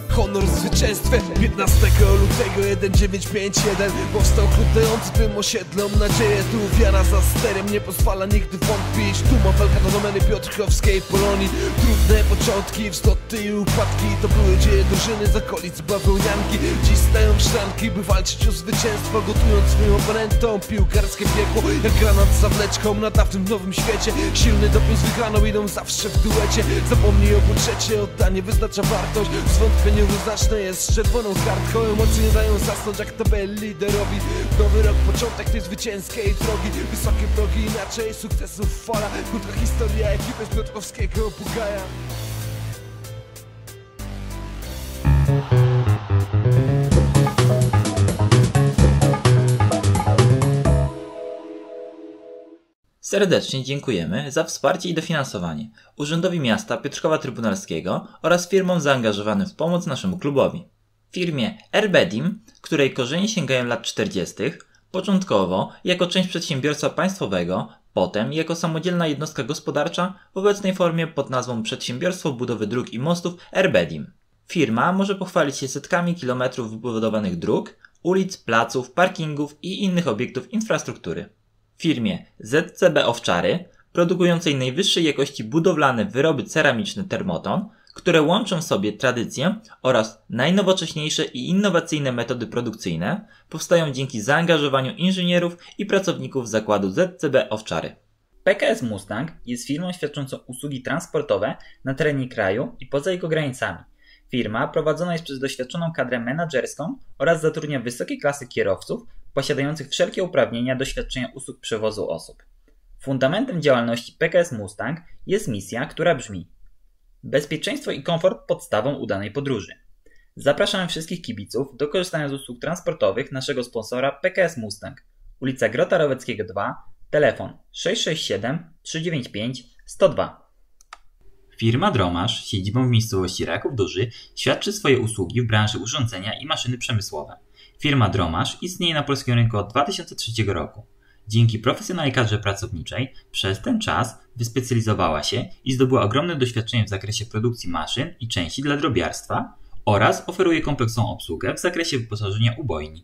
honor w zwycięstwie. 15 lutego 1951 powstał klub dający tym osiedlom nadzieję. Tu wiara za sterem nie pozwala nigdy wątpić. Tu ma walka do domeny piotrkowskiej Polonii. Trudne początki, wzloty i upadki, to były dzieje drużyny z okolic bawełnianki. Dziś stają w szranki, by walczyć o zwycięstwo, gotując swoim oponentom piłkarskie piekło. Jak granat za wleczką na dawnym nowym świecie. Silny doping z wygraną, idą zawsze w duecie. Zapomnij o budżecie, oddanie wyznacza wartość. Zwątpienie równoznaczne jest z czerwoną kartką. Emocje nie dają zasnąć jak tabel liderowi. Nowy rok, początek tej zwycięskiej drogi. Wysokie progi, inaczej sukcesów fala. Krótka historia ekipy z piotrkowskiego Bugaja. Serdecznie dziękujemy za wsparcie i dofinansowanie Urzędowi Miasta Piotrkowa Trybunalskiego oraz firmom zaangażowanym w pomoc naszemu klubowi. Firmie Erbedim, której korzenie sięgają lat 40., początkowo jako część przedsiębiorstwa państwowego, potem jako samodzielna jednostka gospodarcza, w obecnej formie pod nazwą Przedsiębiorstwo Budowy Dróg i Mostów Erbedim. Firma może pochwalić się setkami kilometrów wybudowanych dróg, ulic, placów, parkingów i innych obiektów infrastruktury. Firmie ZCB Owczary, produkującej najwyższej jakości budowlane wyroby ceramiczne Thermoton, które łączą w sobie tradycję oraz najnowocześniejsze i innowacyjne metody produkcyjne, powstają dzięki zaangażowaniu inżynierów i pracowników zakładu ZCB Owczary. PKS Mustang jest firmą świadczącą usługi transportowe na terenie kraju i poza jego granicami. Firma prowadzona jest przez doświadczoną kadrę menadżerską oraz zatrudnia wysokiej klasy kierowców posiadających wszelkie uprawnienia do świadczenia usług przewozu osób. Fundamentem działalności PKS Mustang jest misja, która brzmi: bezpieczeństwo i komfort podstawą udanej podróży. Zapraszamy wszystkich kibiców do korzystania z usług transportowych naszego sponsora PKS Mustang. Ulica Grota Roweckiego 2, telefon 667 395 102. Firma Dromasz, z siedzibą w miejscowości Raków Duży, świadczy swoje usługi w branży urządzenia i maszyny przemysłowe. Firma Dromasz istnieje na polskim rynku od 2003 roku. Dzięki profesjonalnej kadrze pracowniczej przez ten czas wyspecjalizowała się i zdobyła ogromne doświadczenie w zakresie produkcji maszyn i części dla drobiarstwa oraz oferuje kompleksową obsługę w zakresie wyposażenia ubojni.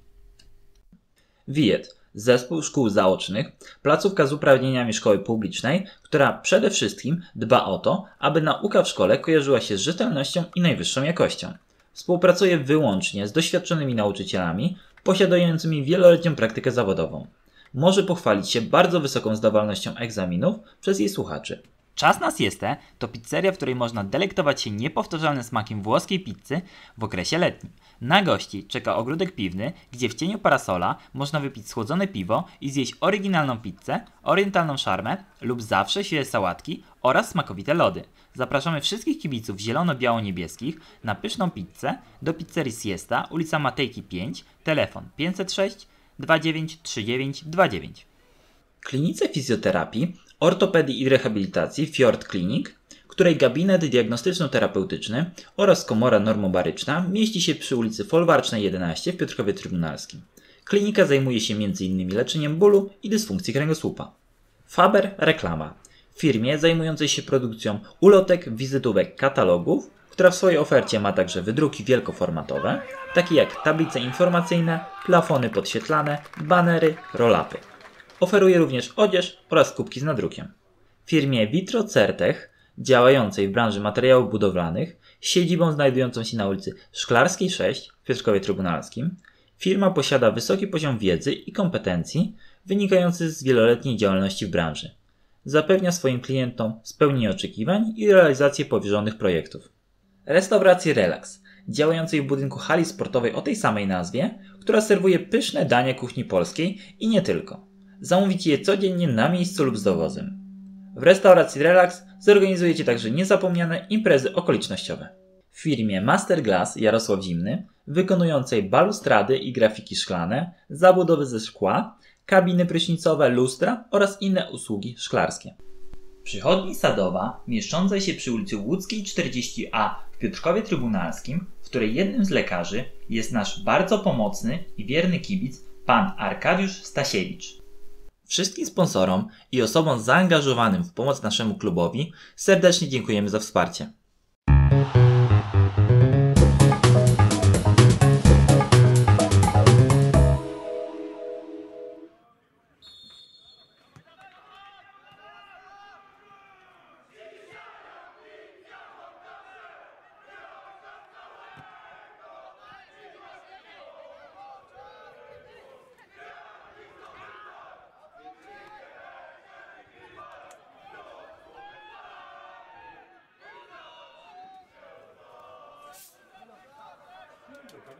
WIET, zespół szkół zaocznych, placówka z uprawnieniami szkoły publicznej, która przede wszystkim dba o to, aby nauka w szkole kojarzyła się z rzetelnością i najwyższą jakością. Współpracuje wyłącznie z doświadczonymi nauczycielami posiadającymi wieloletnią praktykę zawodową. Może pochwalić się bardzo wysoką zdawalnością egzaminów przez jej słuchaczy. Czas na siestę to pizzeria, w której można delektować się niepowtarzalnym smakiem włoskiej pizzy w okresie letnim. Na gości czeka ogródek piwny, gdzie w cieniu parasola można wypić schłodzone piwo i zjeść oryginalną pizzę, orientalną szarmę lub zawsze świeże sałatki oraz smakowite lody. Zapraszamy wszystkich kibiców zielono-biało-niebieskich na pyszną pizzę do pizzerii Siesta, ulica Matejki 5, telefon 506 29 39 29. Klinice fizjoterapii, ortopedii i rehabilitacji Fjord Clinic, której gabinet diagnostyczno-terapeutyczny oraz komora normobaryczna mieści się przy ulicy Folwarcznej 11 w Piotrkowie Trybunalskim. Klinika zajmuje się m.in. leczeniem bólu i dysfunkcji kręgosłupa. Faber Reklama, firmie zajmującej się produkcją ulotek, wizytówek, katalogów, która w swojej ofercie ma także wydruki wielkoformatowe, takie jak tablice informacyjne, plafony podświetlane, banery, roll-upy. Oferuje również odzież oraz kubki z nadrukiem. Firmie Vitro Certech, działającej w branży materiałów budowlanych, z siedzibą znajdującą się na ulicy Szklarskiej 6 w Piotrkowie Trybunalskim, firma posiada wysoki poziom wiedzy i kompetencji wynikający z wieloletniej działalności w branży. Zapewnia swoim klientom spełnienie oczekiwań i realizację powierzonych projektów. Restauracji Relax, działającej w budynku hali sportowej o tej samej nazwie, która serwuje pyszne dania kuchni polskiej i nie tylko. Zamówicie je codziennie na miejscu lub z dowozem. W restauracji Relax zorganizujecie także niezapomniane imprezy okolicznościowe. W firmie Masterglass Jarosław Zimny, wykonującej balustrady i grafiki szklane, zabudowy ze szkła, kabiny prysznicowe, lustra oraz inne usługi szklarskie. Przychodni Sadowa, mieszczącej się przy ulicy Łódzkiej 40A w Piotrkowie Trybunalskim, w której jednym z lekarzy jest nasz bardzo pomocny i wierny kibic, pan Arkadiusz Stasiewicz. Wszystkim sponsorom i osobom zaangażowanym w pomoc naszemu klubowi serdecznie dziękujemy za wsparcie.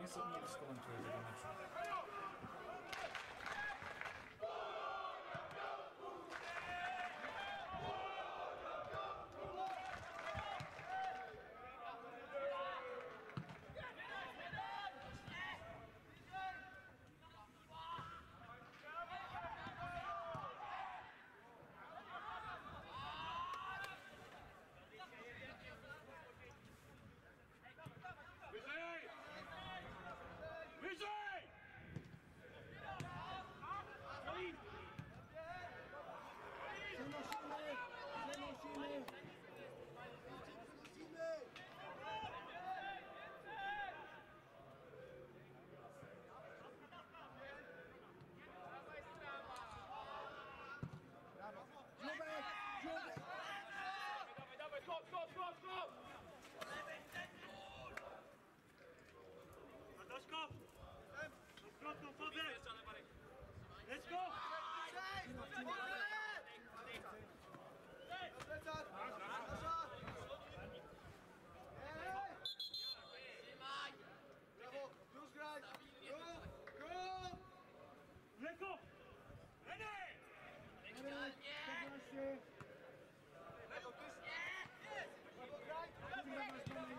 nie skomentuję tego meczu. Wyżej! Wyżej! Przenosimy! Dawaj, skok! Adaśko! Zwrotną wodę! Let's go! Brawo! Już graj! Lekko! René! Brawo, graj!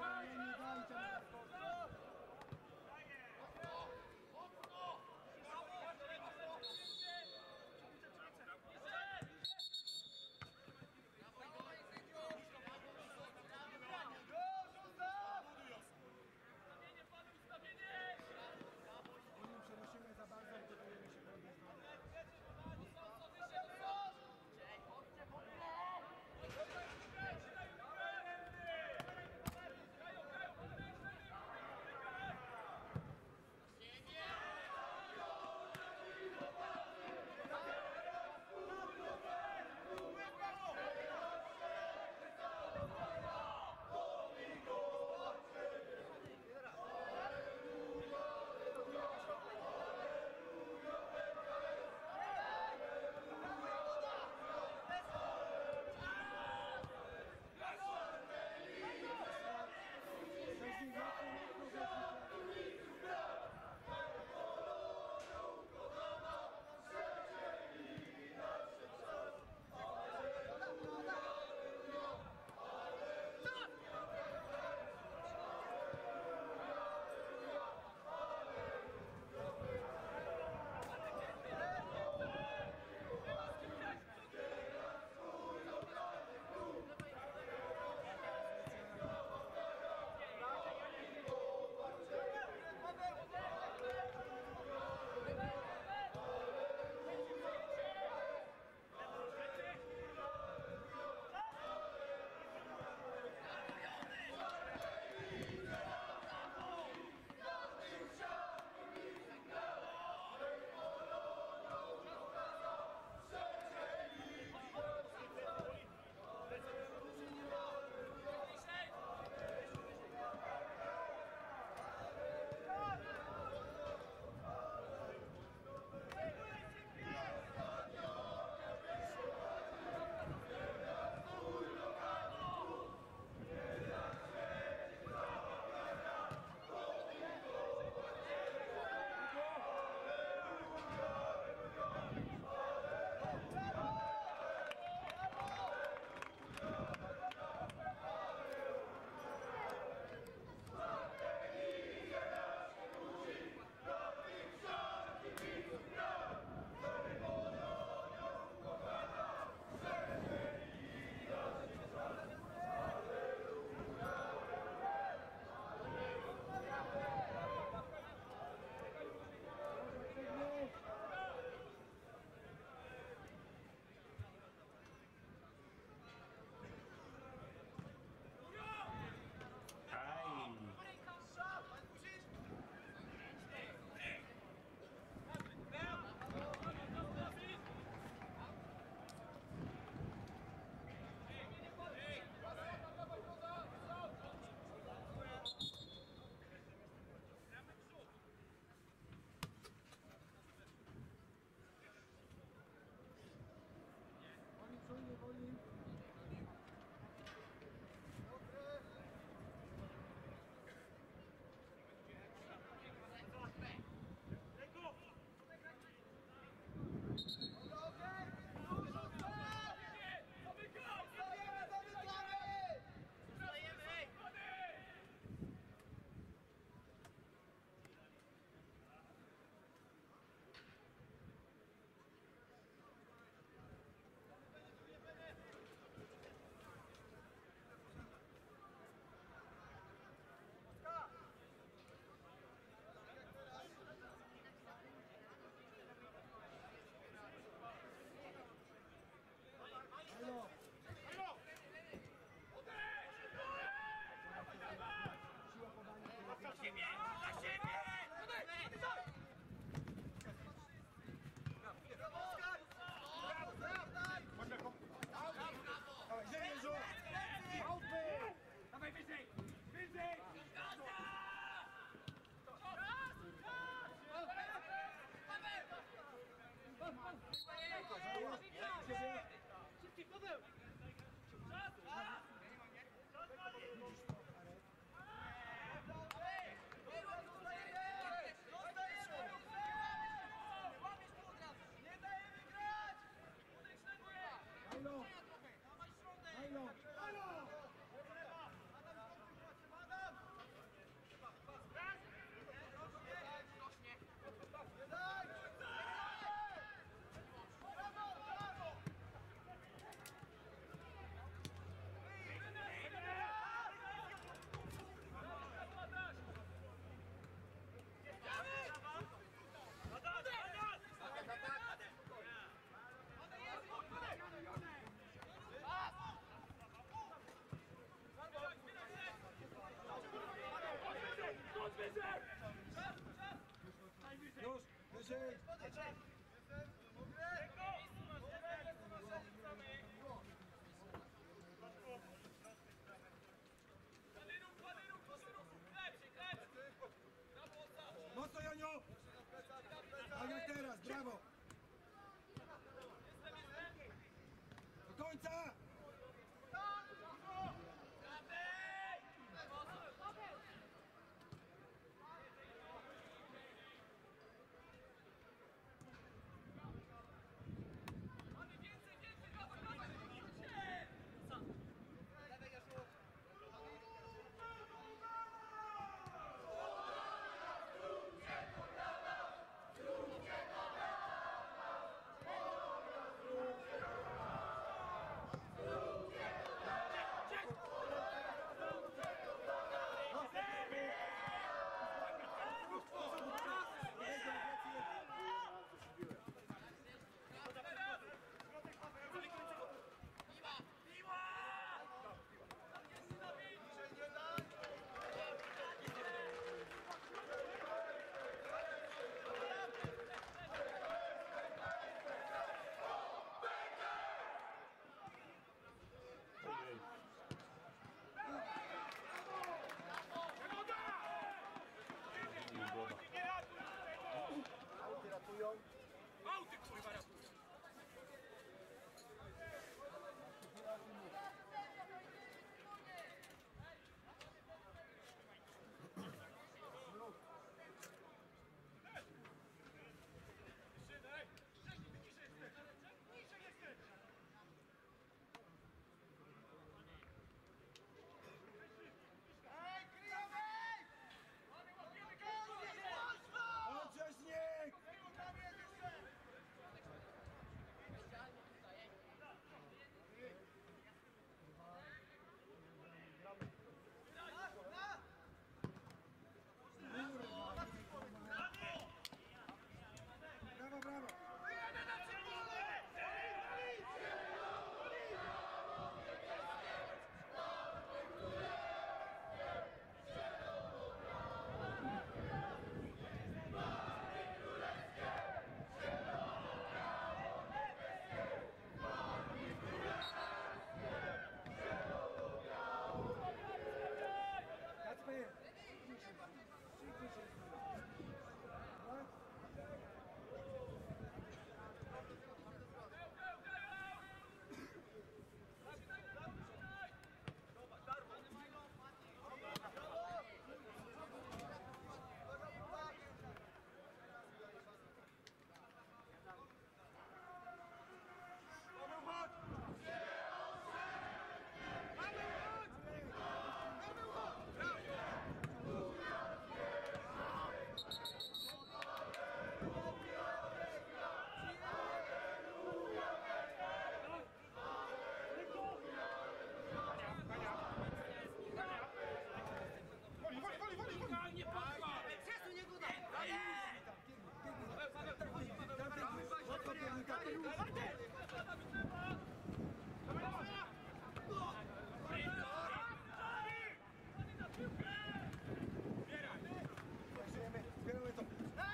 Zbieramy to.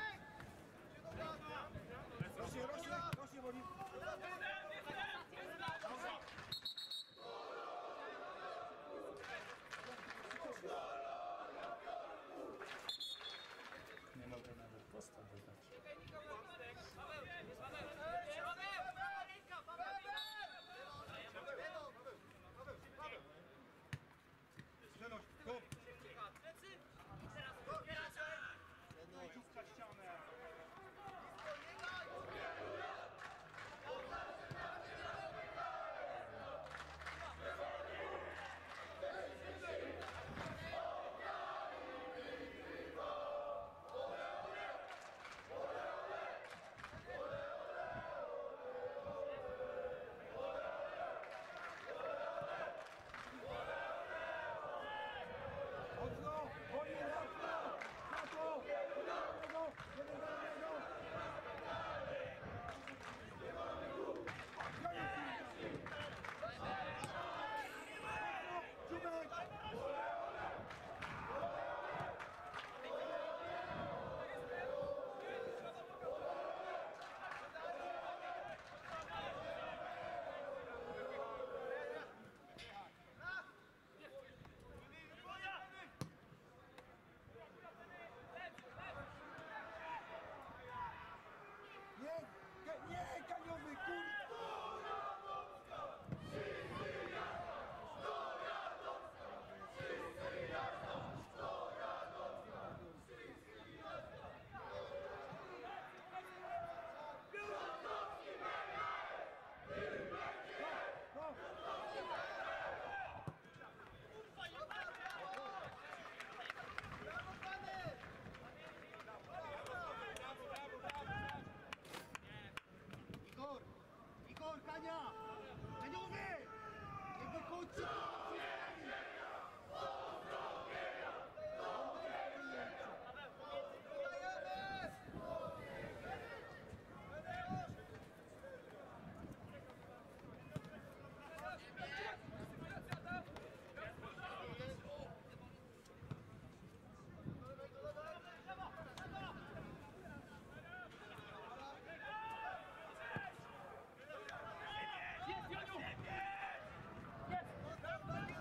Rośnie, woli. Nie mogę nawet posta dodać. Naciska ścianę. Nie, kaniowy, kurwa! Igor, Kania! Kaniowy! Nie wychodźcie! Jest, Janiu! Jest!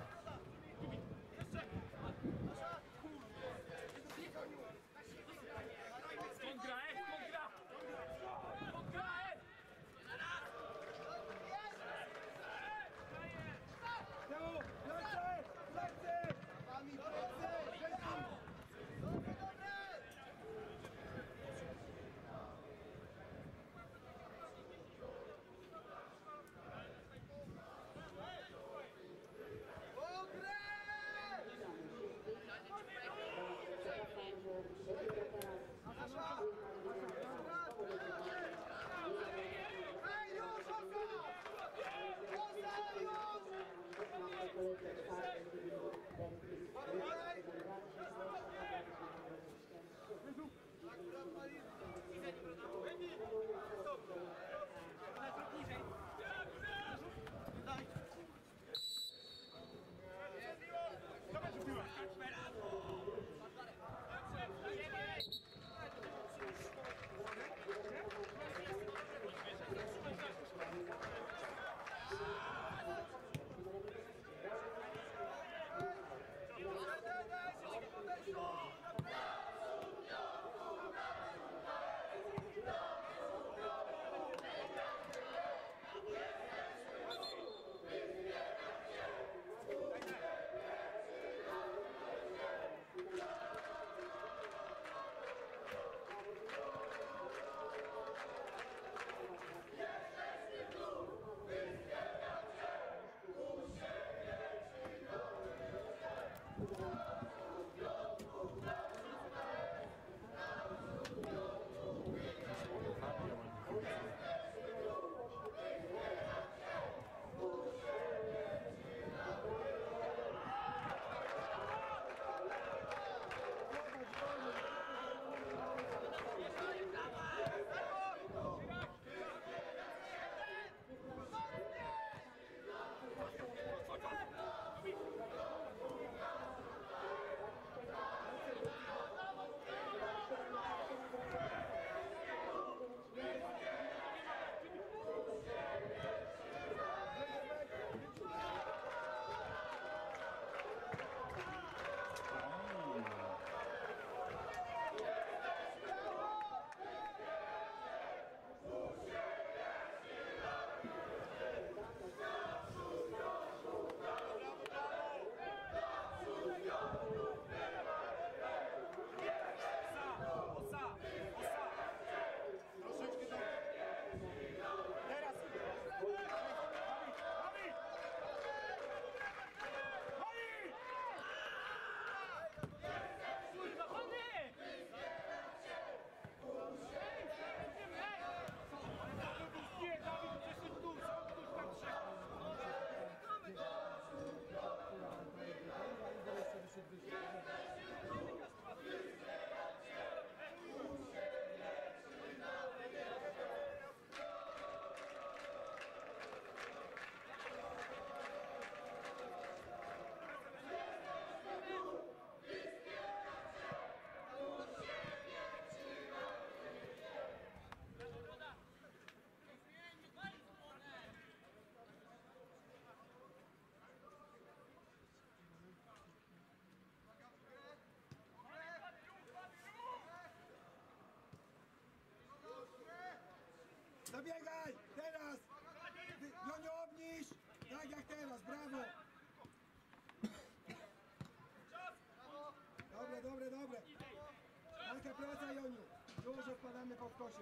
Wielka praca, Joniu. Już odpadamy po skosie.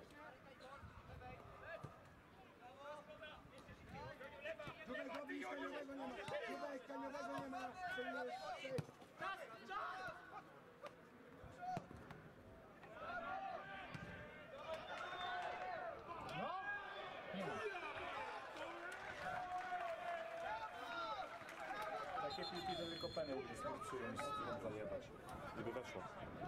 Tutaj Gobi kaniowego nie ma. Tutaj kaniowego nie ma. Takie piłki to tylko penel wystarczyło, niż się zajebać. Gdyby weszło.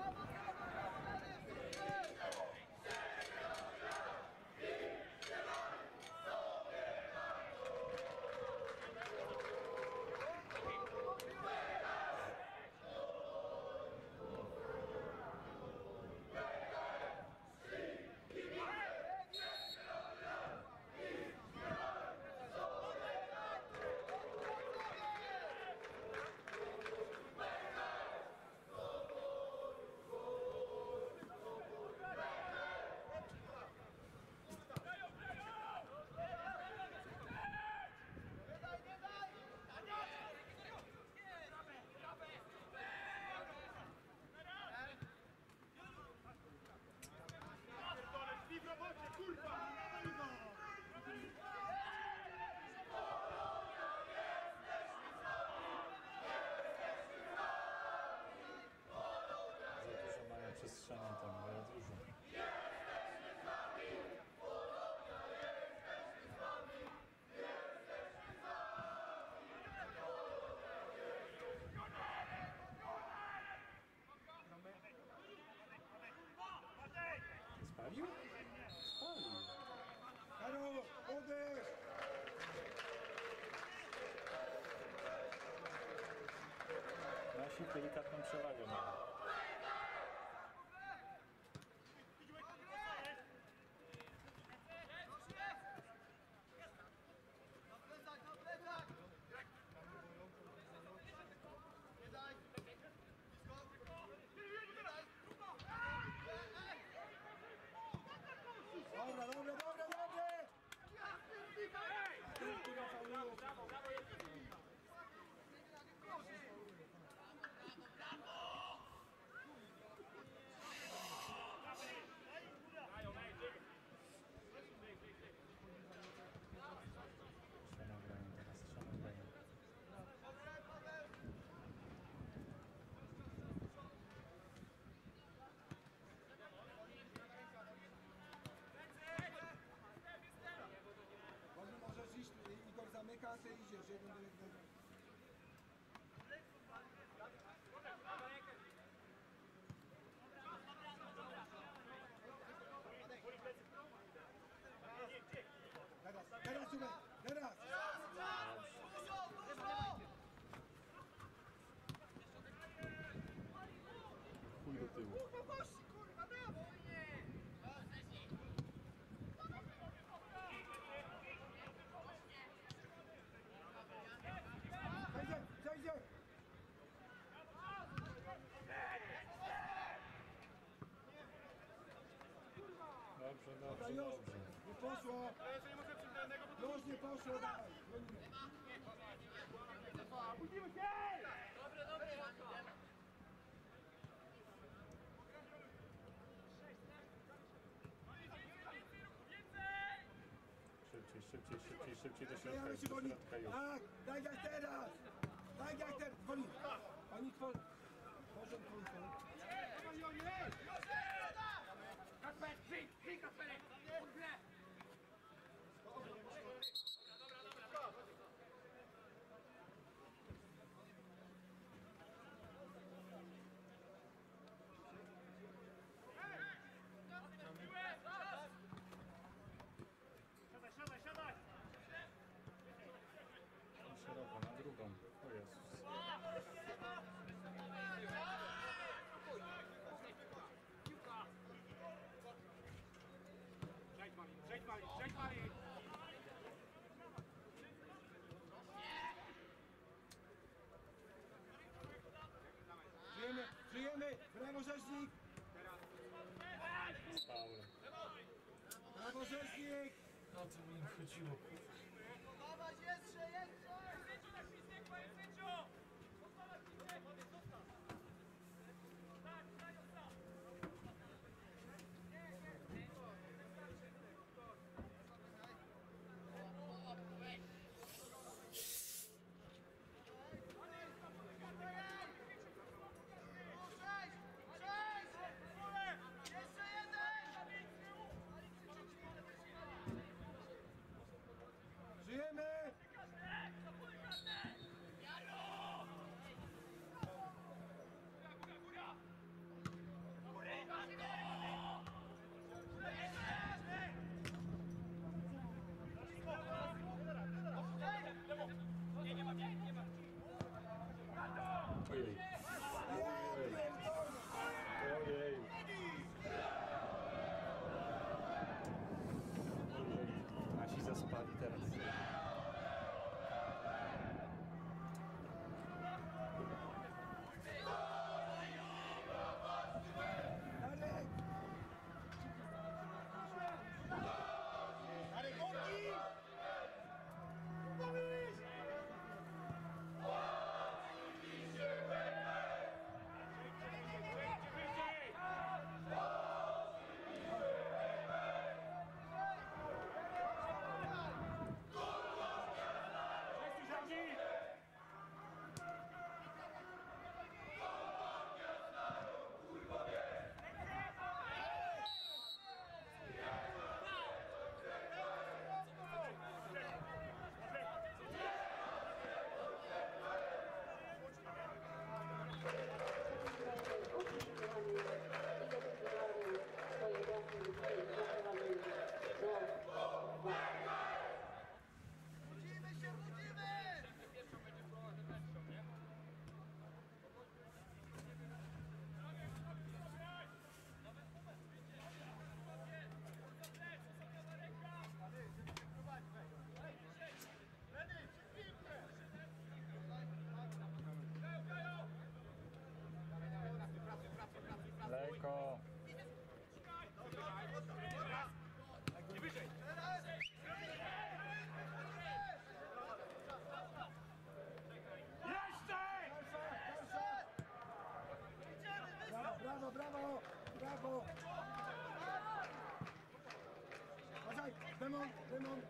Za dużo mają przestrzeni tam, ale dużo. Spalił? Spalił. Karol, odejdź! Nasi delikatną przewagę mają. Dobra, dobra, dobra, dobra! Strzelą grają teraz, strzelą grają. Możesz iść, Igor zamyka, a ty idziesz, jeden do jednego. Teraz, Zubek, teraz! Chuj do tyłu. Zajdzie, zajdzie! Dobrze, Dobra, dobrze, już! dobrze. Nie poszło! Już nie poszło, dawaj! Szybciej, szybciej, szybciej, szybciej do środka. Zajamy się, Do Boni! środka już. Tak! Daj jak teraz! Daj jak teraz! Boni! Oni twoi... Proszę, twoi twoi. Kasper, przyjdź Kasperek! Pod grę! Siadaj, siadaj! Szeroko, na drugą. O Jezus. Przejdź Mali! Żyjemy! Brawo, Rzecznik! Faul. Brawo, Rzecznik! No co mi im chodziło? Dawać jeszcze! Sędziu na świstek, panie sędziu! Zostaw na świstek! Tak, zostaw! remont.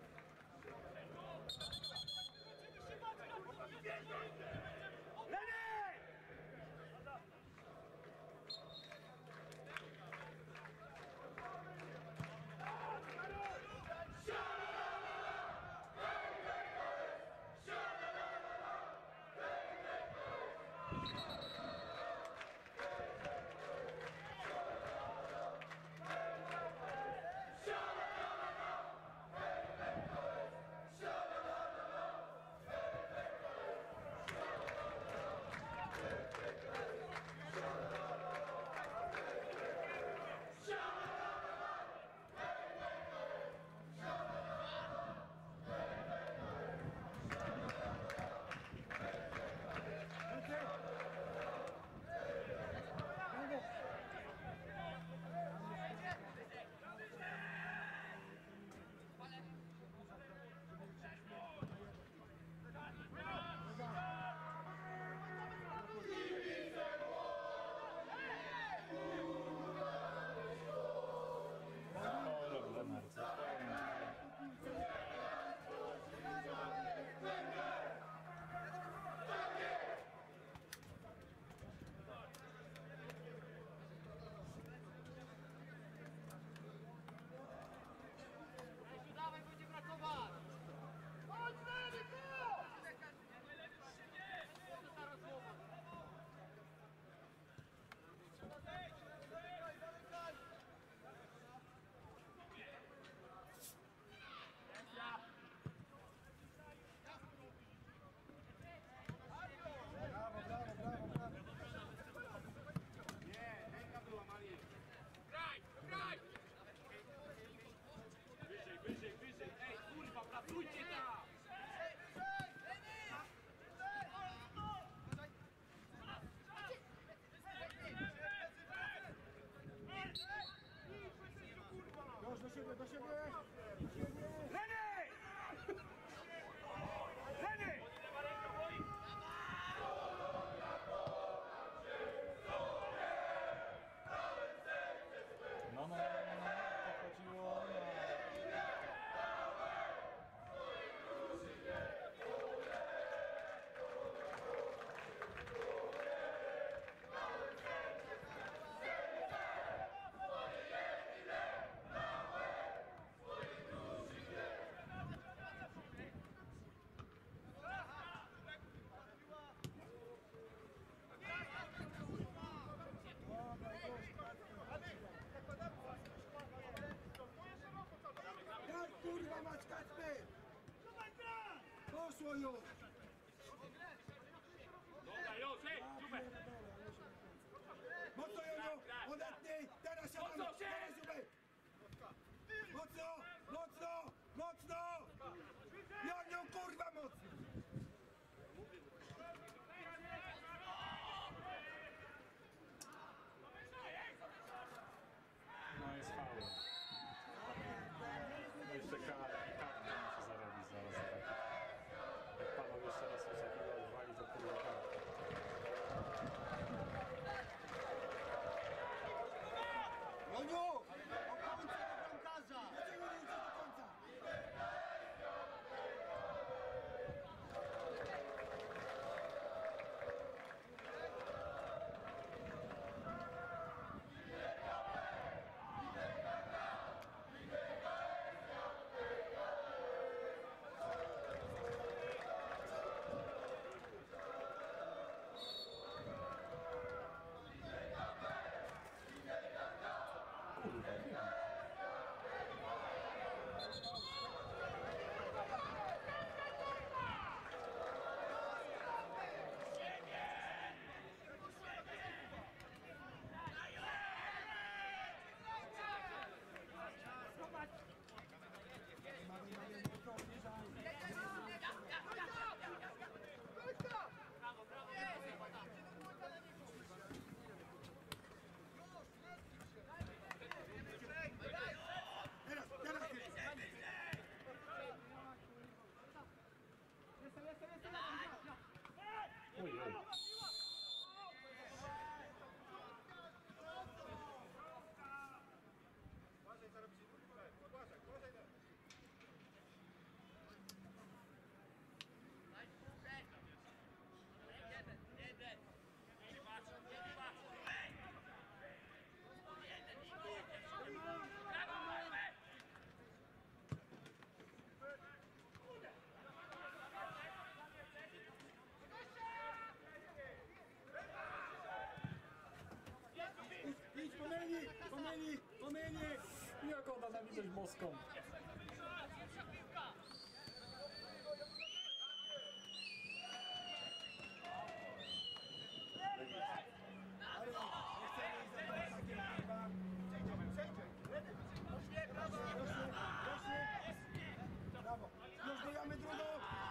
Dawaj, będzie brakować! Chodź, Lewy, tu! Co ta rozmowa? Nie, ręka była Marii. Graj, graj! Wyżej. Ej, kurwa, pracujcie tam! Już do siebie! Lenny! Lenny! No, to chodziło na... Tak, kurwa, mać Kacper! Poszło już! Dobra, już, ej, Zubek! Mocno, Joniu! Odetnij! Teraz siadamy! Mocno się! Teraz, Zubek! Mocno! Joniu, kurwa, mocno! No jest faul. No jeszcze kartę muszę zarobić zaraz za taki. Jak Paweł jeszcze raz coś takiego odwali, to kurwa kartę. Joniu! Żeś boską. Brawo. Już dajemy drugą.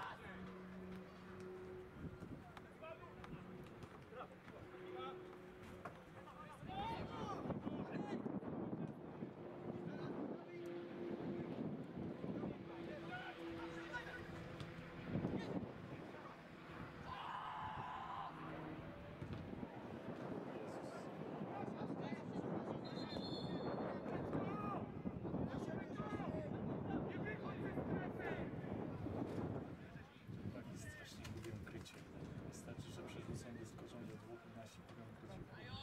Taki strasznie lubią krycie. Wystarczy, że przerzucą, wyskoczą do dwóch i nasi lubią krycie.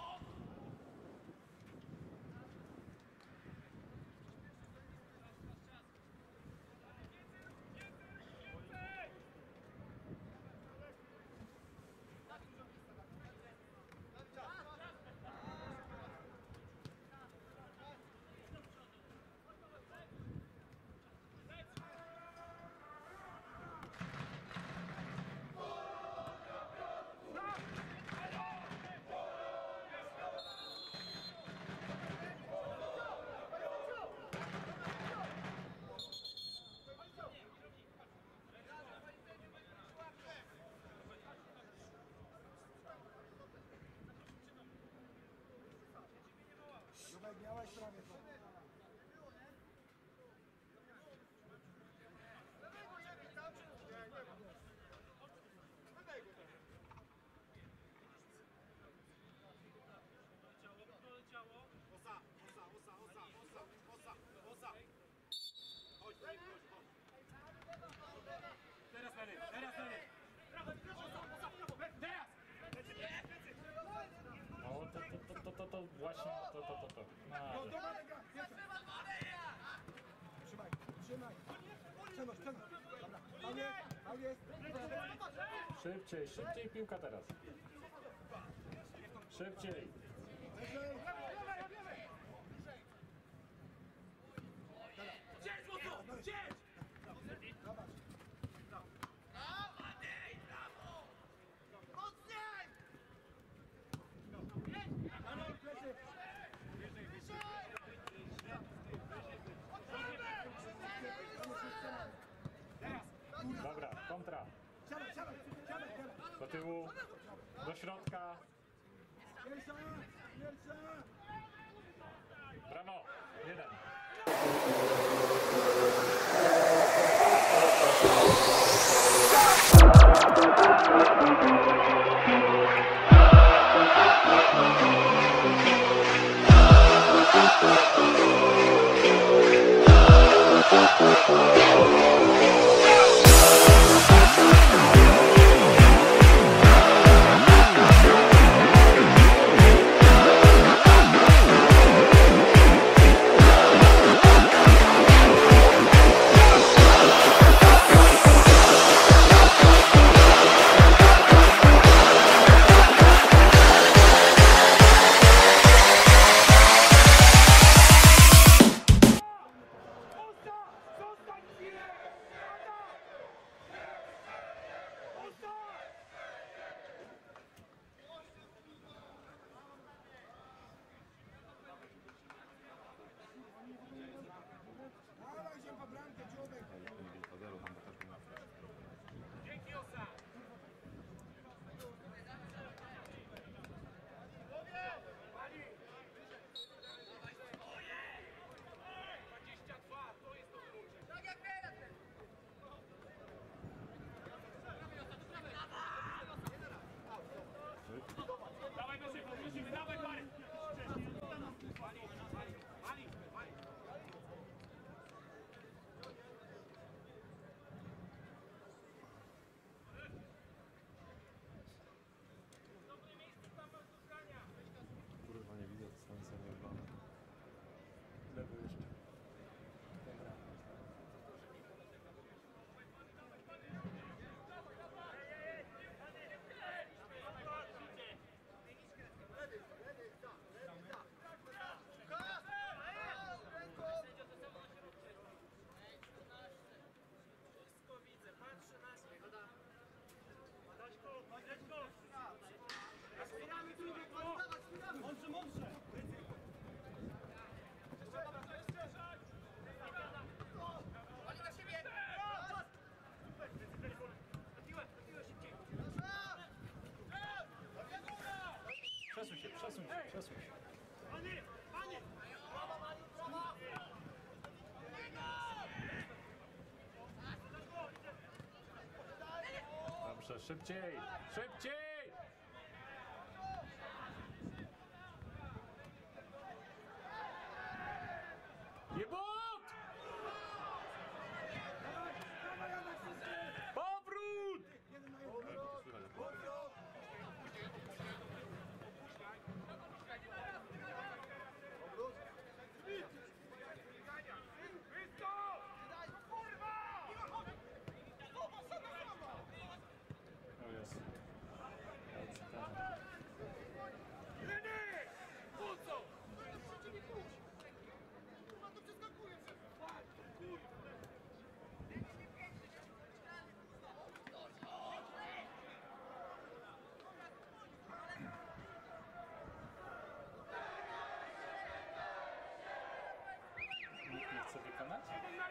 Dawaj, miałeś prawie to. O, to właśnie, to. No, dobra, trzymaj, trzymaj. Przenoś. Dobra, tam jest. Szybciej piłka teraz. Szybciej. Wyżej. Zobacz. Dobra, kontra. Siadaj teraz. Do tyłu, do środka. Pierwsza. Brawo, 1. Mądrze, mądrze! Oni na siebie! Przesuń się, przesuń się, przesuń się. Dobrze, szybciej! Szybciej! Jebut! Powrót! O jest. Nikt nie chce wykonać?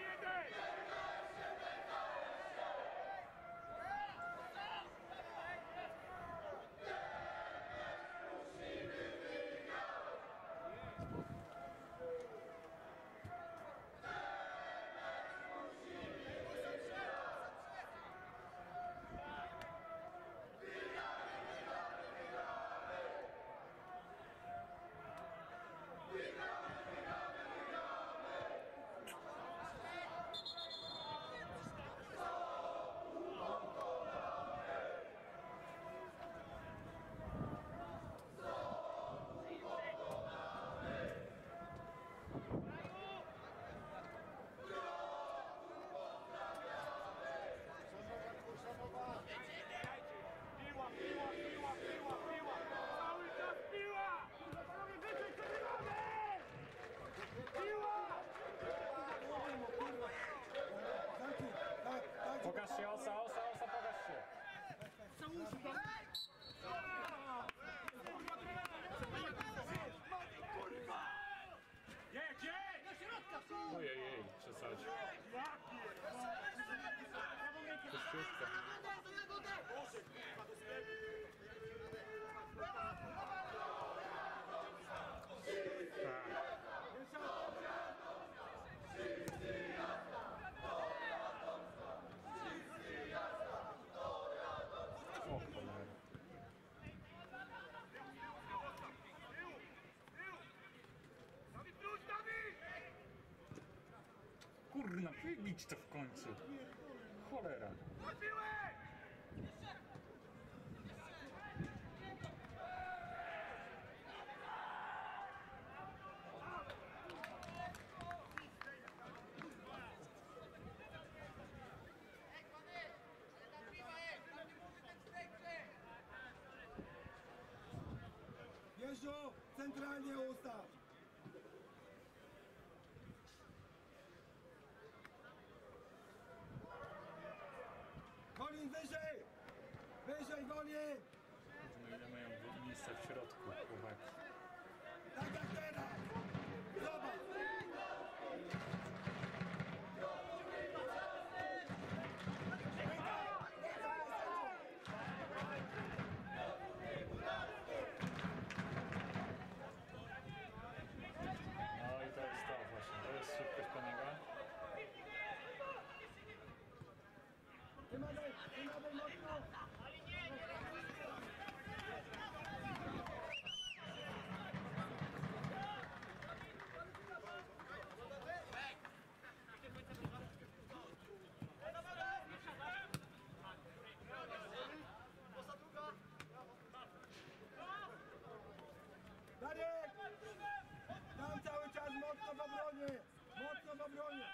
Pokaż się, osa, pokaż się. Ojej, przesadź. Kościówka. O cholera. Kurna, wybić to w końcu. Cholera. Jeżdżu, centralnie ustaw! Golin, wyżej! Wyżej, Golin! No ile mają miejsca w środku, chłopaki. Tak jak teraz! Zobacz! No i to jest to właśnie, to jest szybkość Paniego. Trzymaj mocno! Daniel! Tam cały czas mocno w obronie! Mocno w obronie!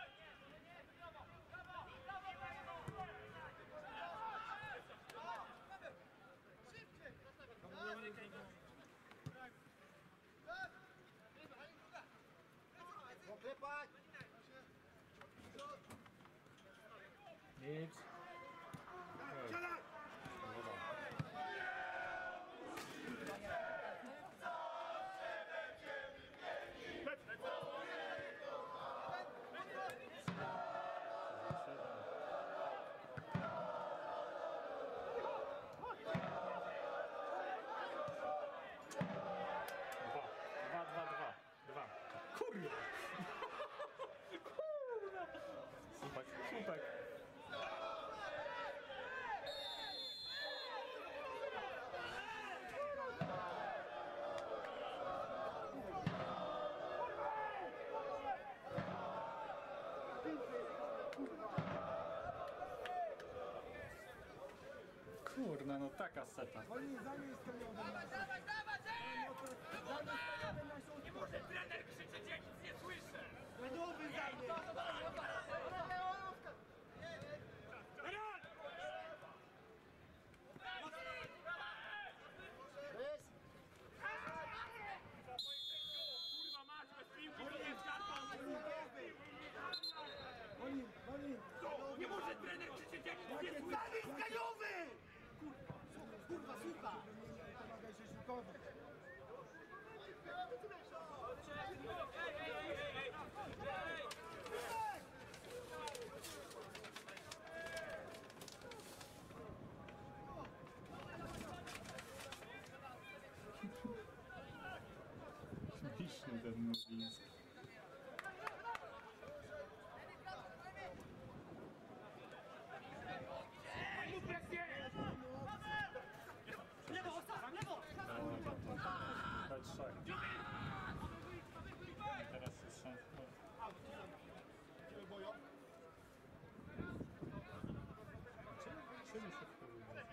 Poklepać! Nic. Siadaj! Dobra. Kurna, no taka seta. Oni zamiast stadiony nasz. Dawaj, dawaj, Zamiast stadiony nasz. Nie może trener krzyczeć, ja nic nie słyszę! Nowy zamiast. Kurwa mać, bez piłki to nie karton! Oni. Nie może trener krzyczeć, ja nic nie słyszę! Zamiast stadiowy! Kurwa, słucha. Pomagaj rzeźnikowi. Śmieszny ten Murzyński. Lewo, Ostawa, lewo! Dać szak. Teraz jest szans. Czemu się wkurzyło?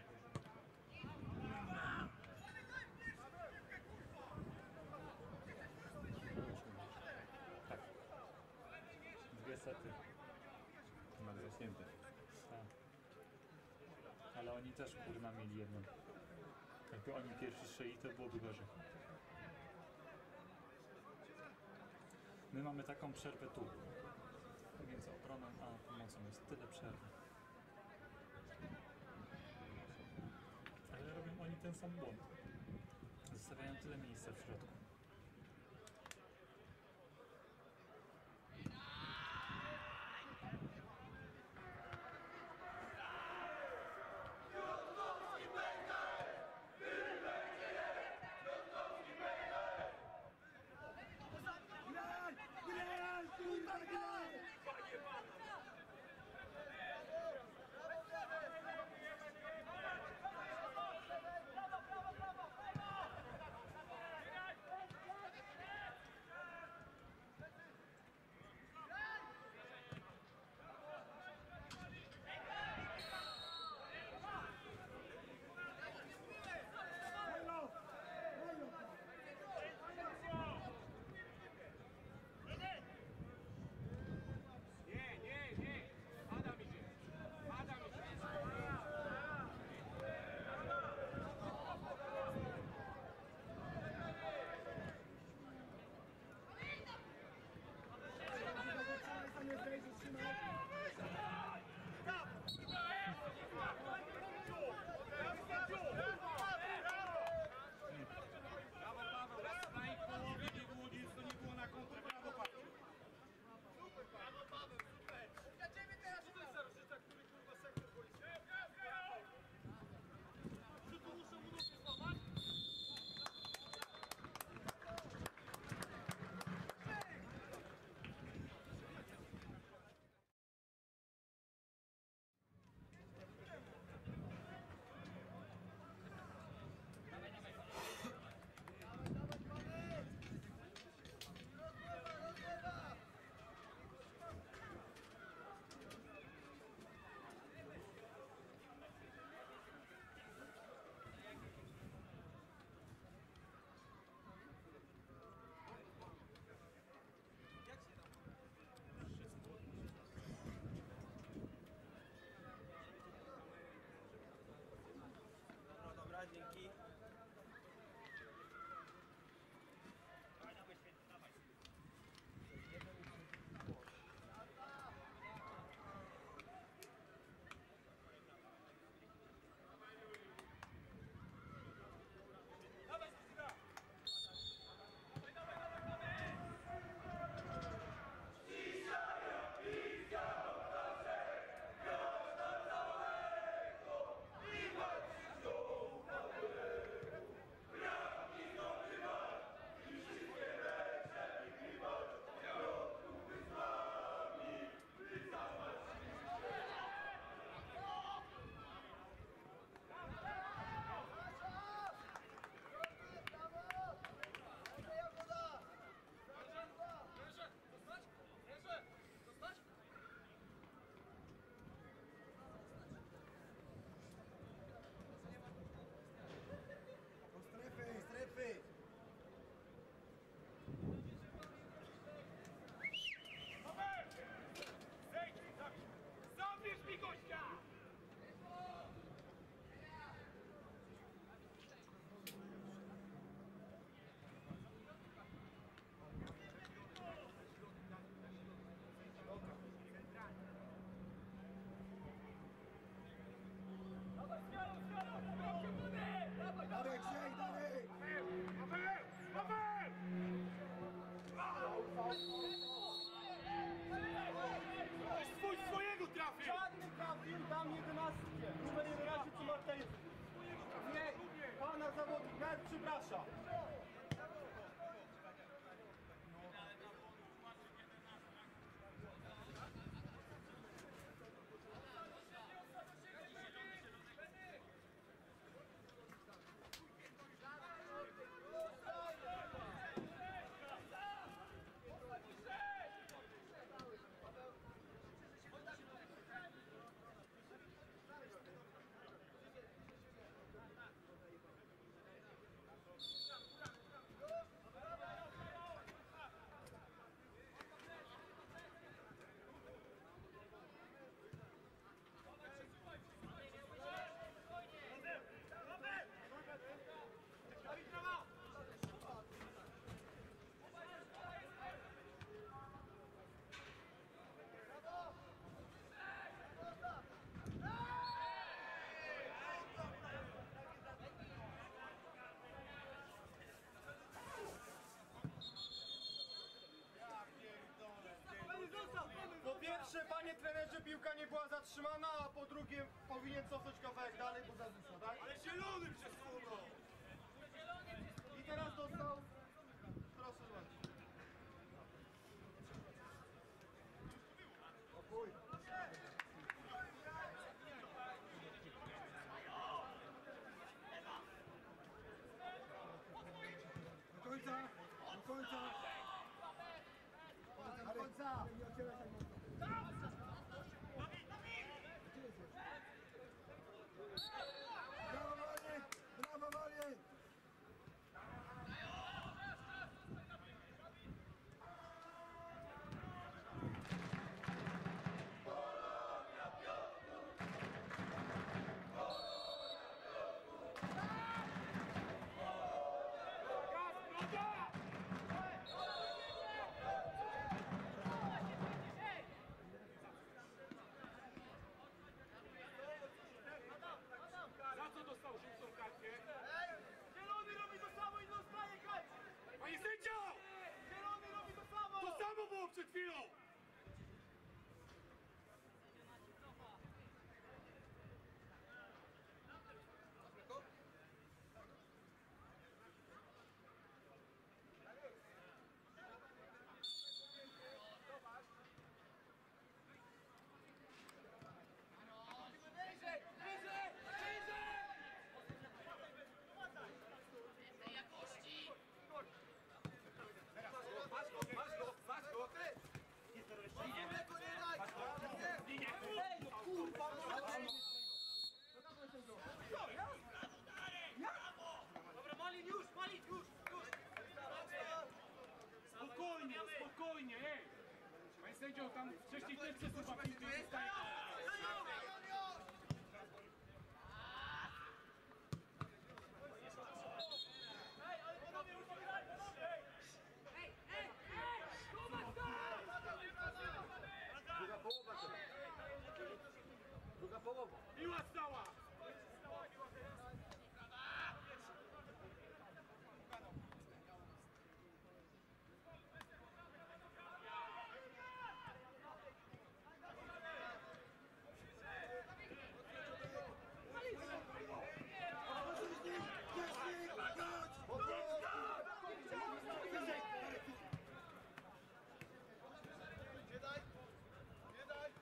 Tak. 2 sety. Nadrośnięte. Tak. Ale oni też kurna mieli jedną. Jakby oni pierwsi strzeli, to byłoby gorzej. My mamy taką przerwę tu. Między obroną a pomocą jest tyle przerwy. Ale robią oni ten sam błąd. Zostawiają tyle miejsca w środku. Graj, kurwa, graj! zatrzymana, a po drugim powinien cofnąć kawałek dalej, bo zazyska, tak? Ale zielony przesunął! I teraz dostał... Proszę bardzo. O chuj. Do końca! Do końca! Do końca! Nie otwieraj tak mocno. Brawo Walien! Brawo Walien! Za co dostał żółtą kartkę? Zielony robi to samo i dostaje kartę! Panie sędzio! Zielony robi to samo! To samo było przed chwilą! Spokojnie, spokojnie, ej! Panie sędzio, tam wcześniej też przesuwa piłkę i zostaje. Druga połowa to. Druga połowa. Piła stała! Nie daj! Nie daj!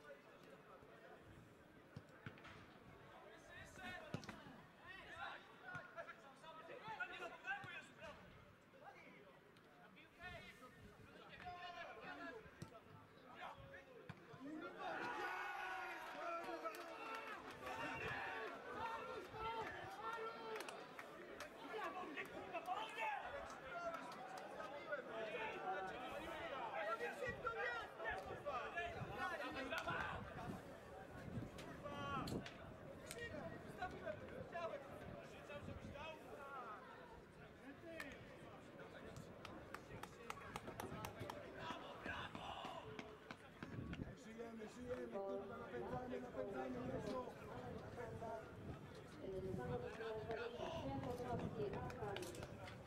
Żyjemy, kurwa, napędzamy, Jezu! Zawodnik numer 27, Podrowski, Arkadiusz.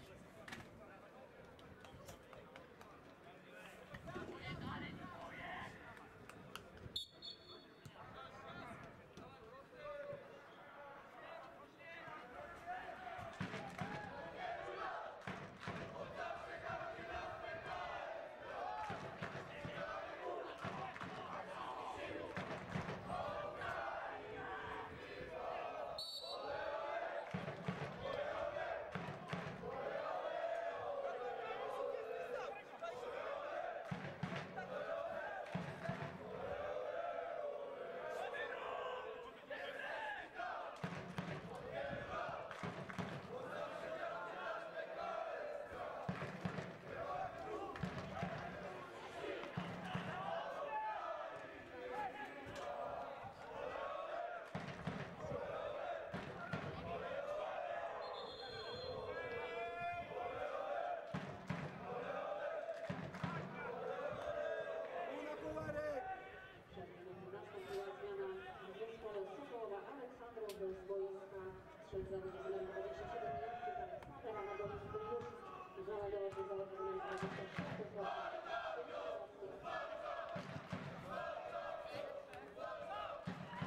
Aleksandrał z boiska, strzelc zawodnik numer 27, Aleksander, a na boisku już znalazł się zawodnik numer 26,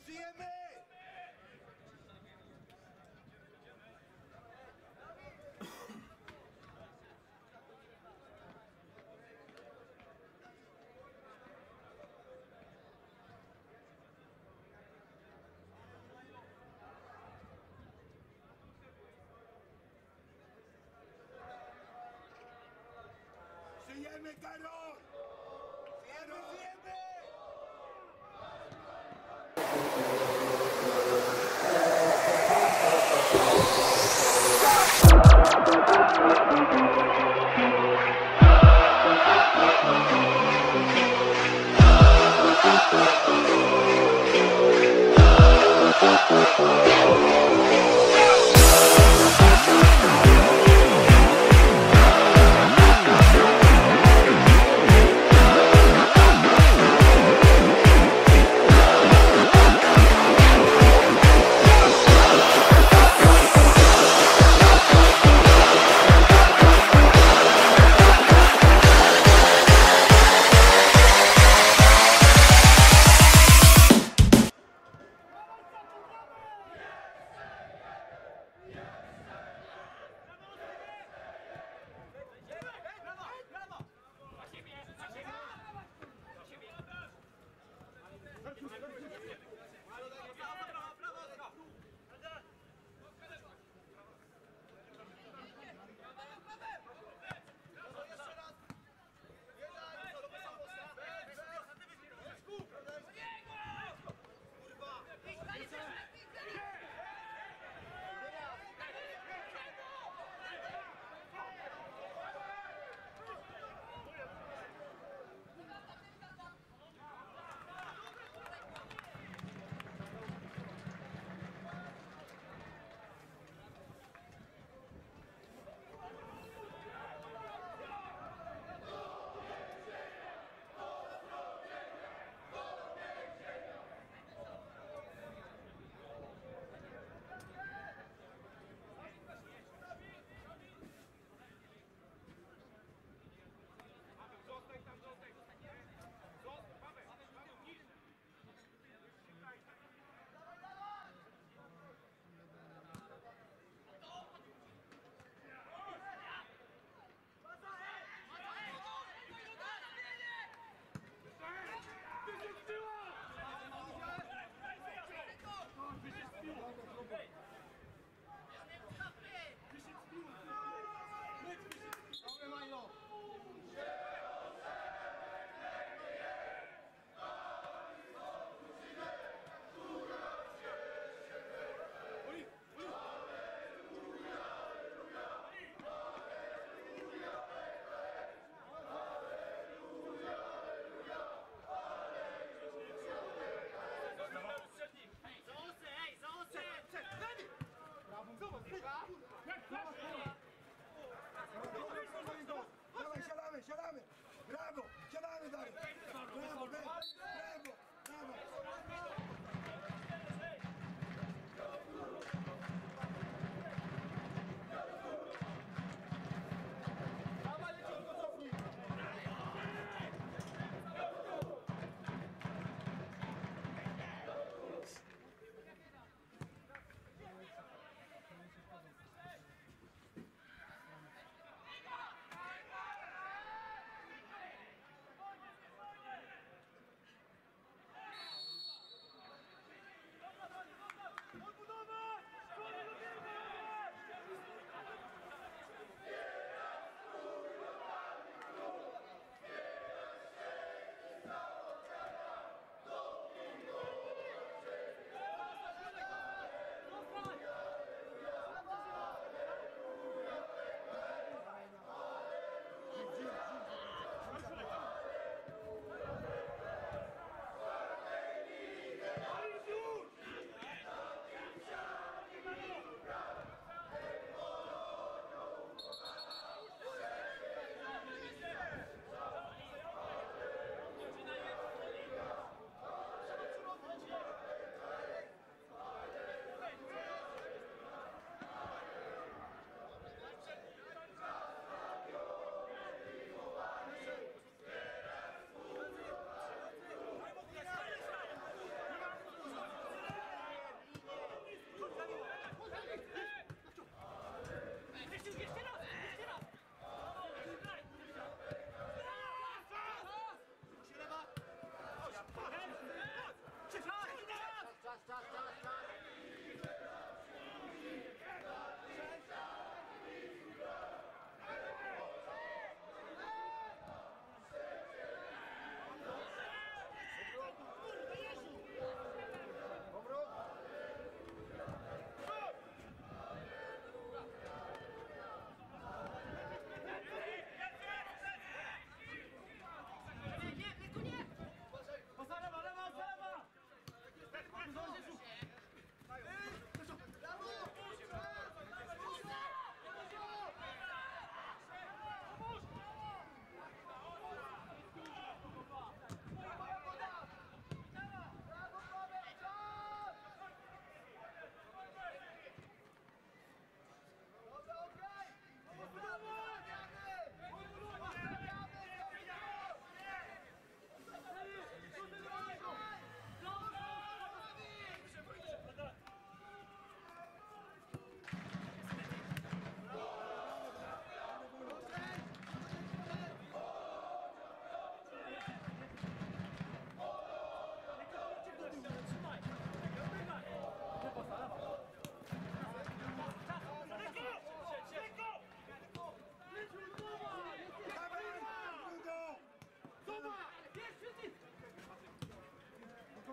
Żyjemy! Żyjemy, Karol! Żyjemy, żyjemy!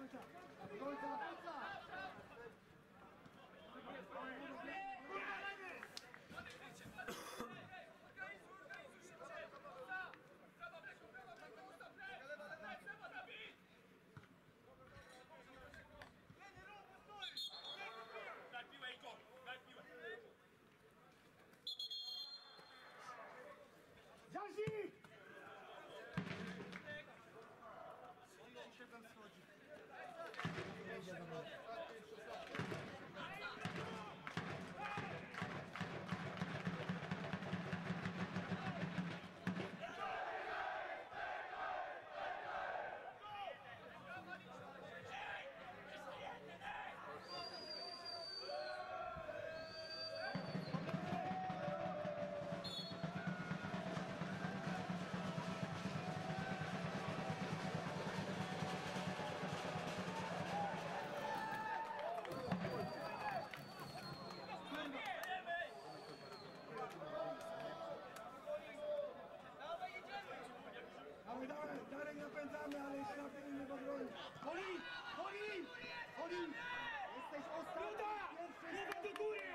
Daj piłę i gol! Daj piłę! Jazik! Dawaj, Darek napędzamy, ale jeszcze na tego nie podbroni. Oli! Oli! Oli! Jesteś ostatni! Pierwszy! Do góry!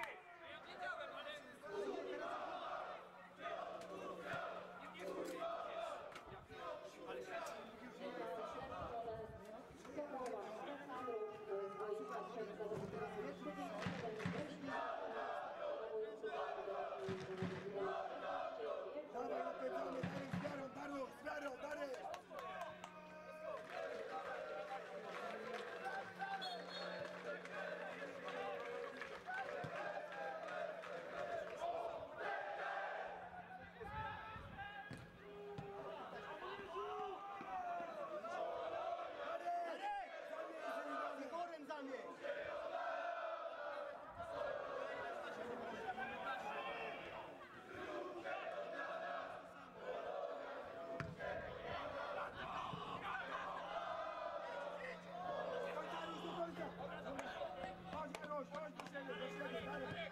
Dawaj, napędzamy, Darek z wiarą, Darek! Igorem zamień! Chodź, Jaroś, chodź do siebie, Darek!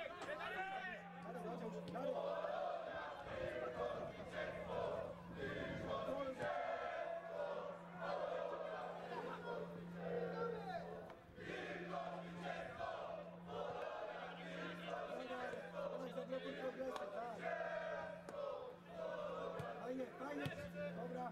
Zablokuj progresy, tak. Fajnie, fajnie, dobra.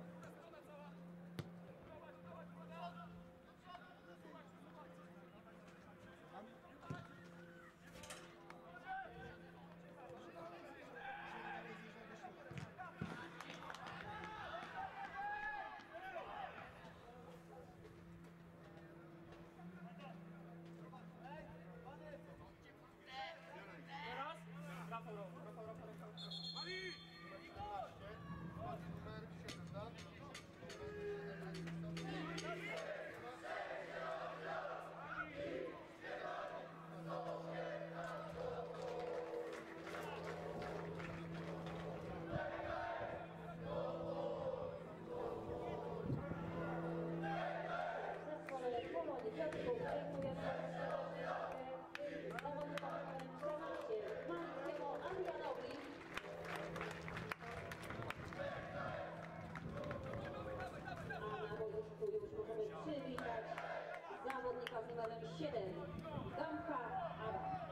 Numer 7, tak? Zespole Polony Piotrków dziękuję zawodnikom numerem 14 Mańskiemu Adrianowi. A na boisku już możemy przywitać zawodnika z numerem 7 Damka Ada.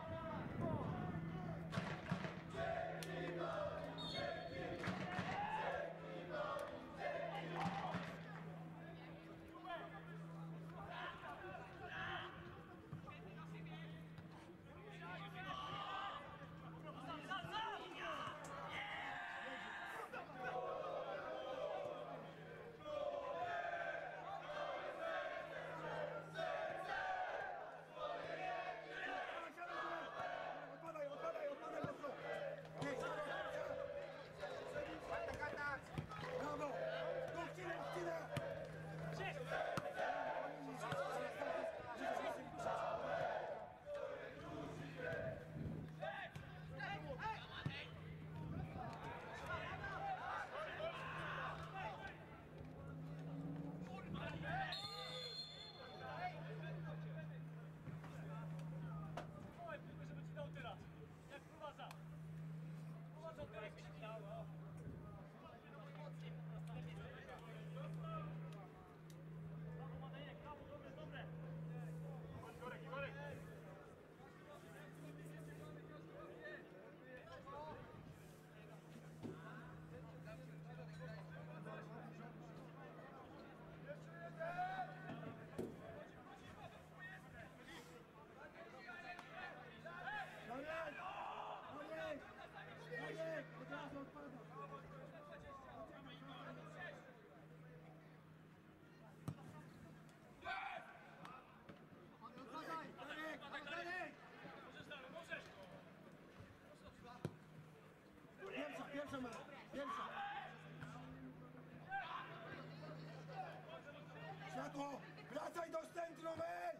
Brawo! Wracaj do centrum, ej!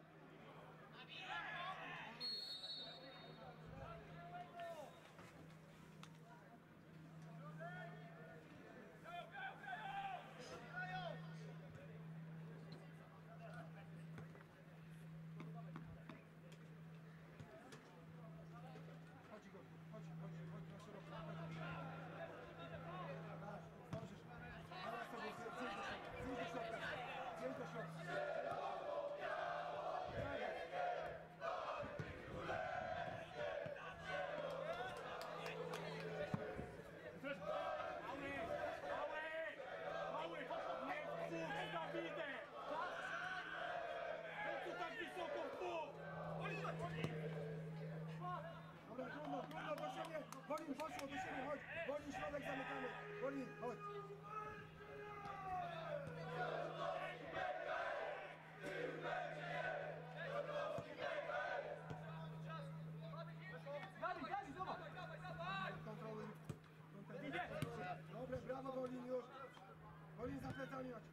Chodź, Igor, chodź na szeroko. Możesz. Ale sobie zjedź do środka. Mały, nie wpuść Dawidę! Po co tak wysoko wpuść? Dobra, trudno, do siebie. Wolin, poszło do siebie, chodź. Wolin, środek zamykamy. Wolin, chodź. Kontroluj. Dobre, brawo Wolin już. Wolin za plecami chodź.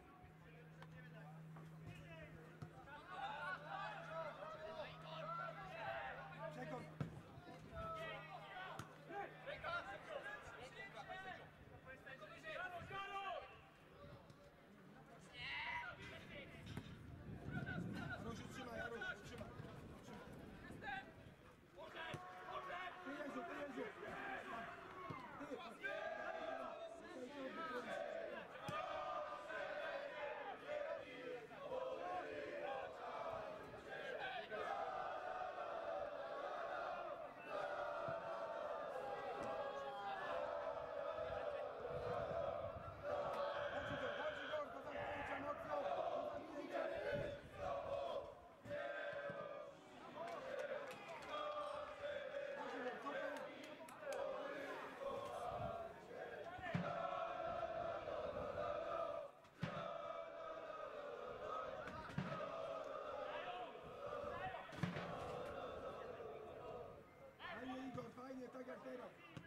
Przekąd. Ruszy, trzymaj, trzymaj. Ty Jezu. Fajnie Igor, fajnie, tak jak teraz.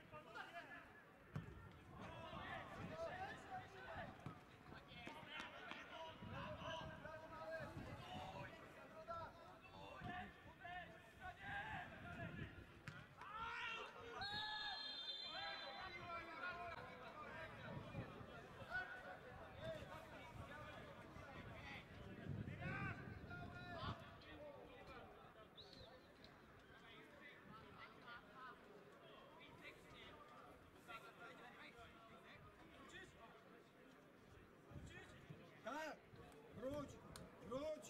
Tak, wróć.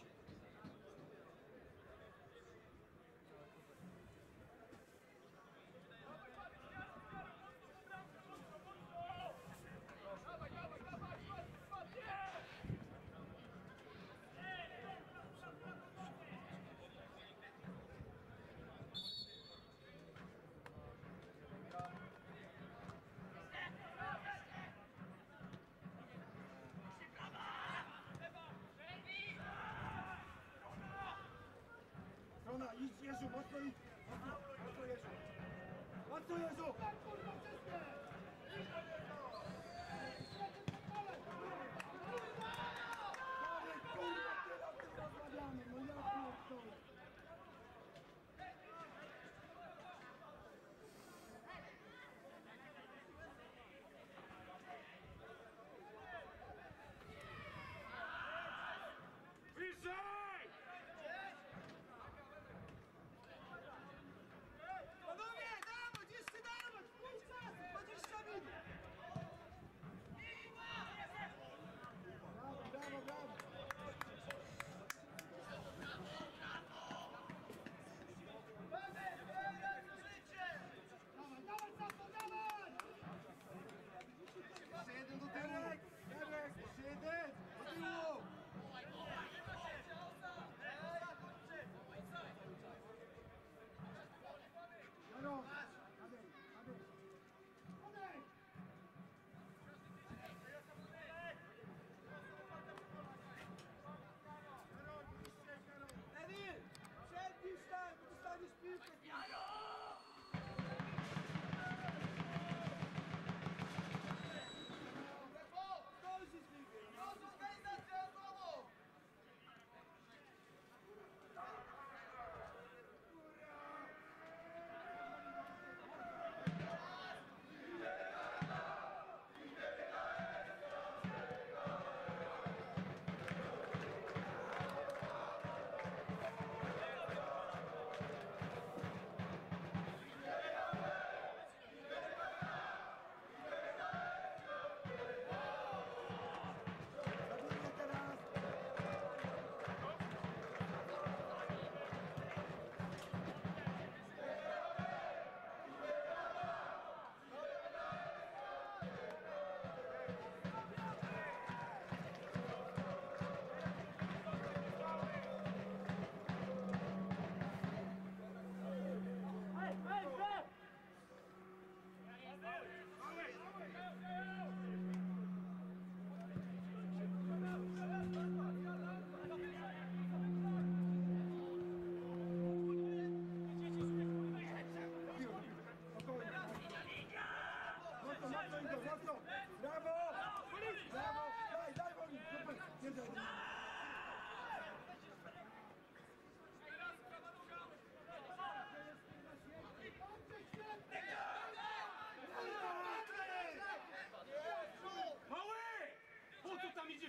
Strona, idź Jezu, mocno idź. Mocno Jezu. Mocno Jezu. Kurwa, tyle o tym rozmawiamy, no ja pierdolę. Wyżej! Panowie, dawać, jeszcze dawać! Pójdź czas! 20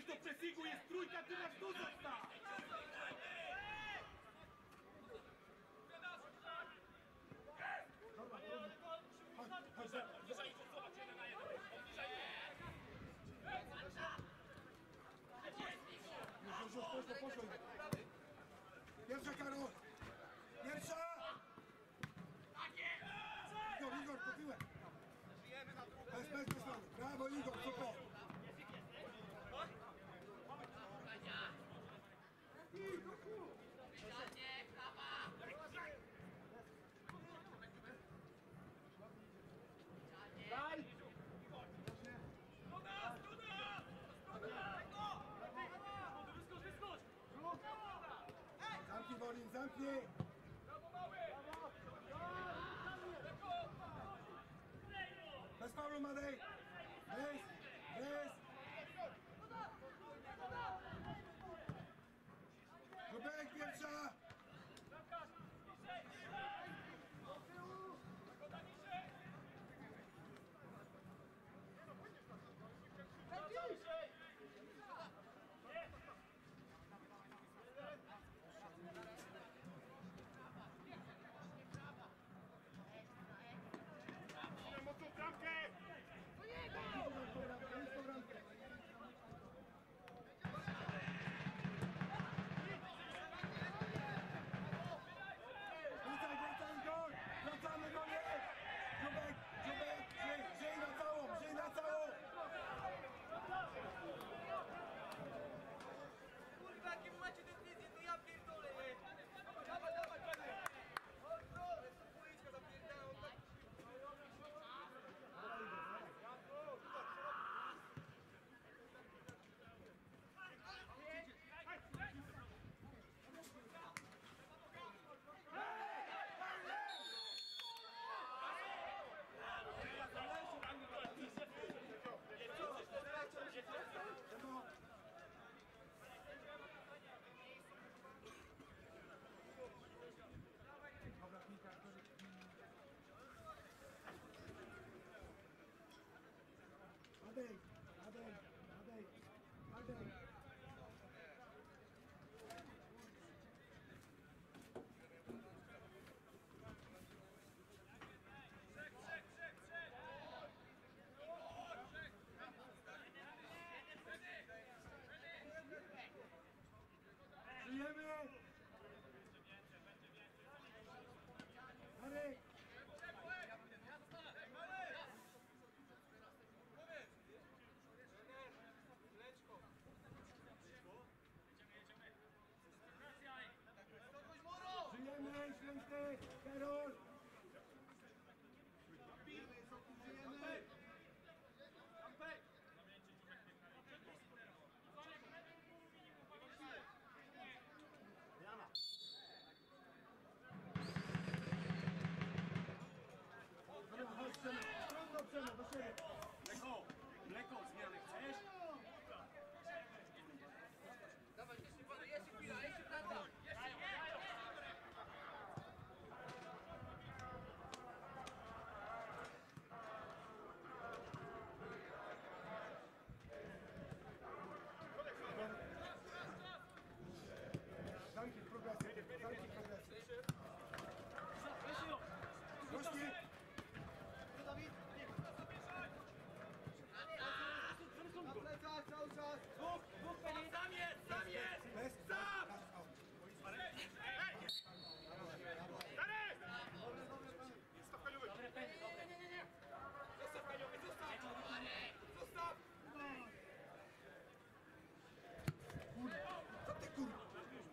do pressingu, jest trójka, ty masz tu zostać! Już, poszło. Pierwsza, Karol! Pierwsza! Igor, po tyłek! Bez strony. Brawo, Igor, super! Daj! Wyskocz! Zamknij, Wolin, zamknij! Bez faulu, Madej! Bez! Rubek, pierwsza! Mocną bramkę! Wracaj, gol! Wracamy, gol jest! Dziubek, żyj na całą! Kurwa, jakie macie decyzje, to ja pierdolę, nie? Dawaj, panie! O, proszę, to pójdźka zapierdala, on tak... Madej! Żyjemy! Marek! Żyjemy, Ślęsny! Karol! Żyjemy! Dobra, chodź, Przemo, do siebie! Mleko, zmiany chcesz? Dawaj, jeszcze chwila, jeszcze praca! Zamknij progresję. Rośnie! Dawid! Na plecach cały czas! Dwóch peni! Sam jest! Bez! Stop! Darek! Zostaw Kaniowy! Nie! Zostaw Kaniowy, zostaw! Co ty kurwa?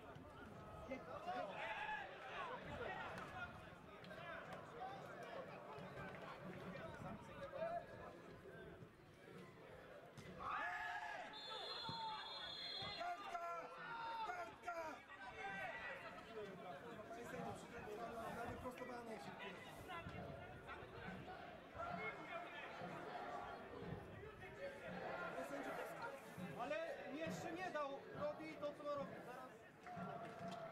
Kartka! Na wyprostowanie się. Ale jeszcze nie dał, robi to co ma robić. Zaraz.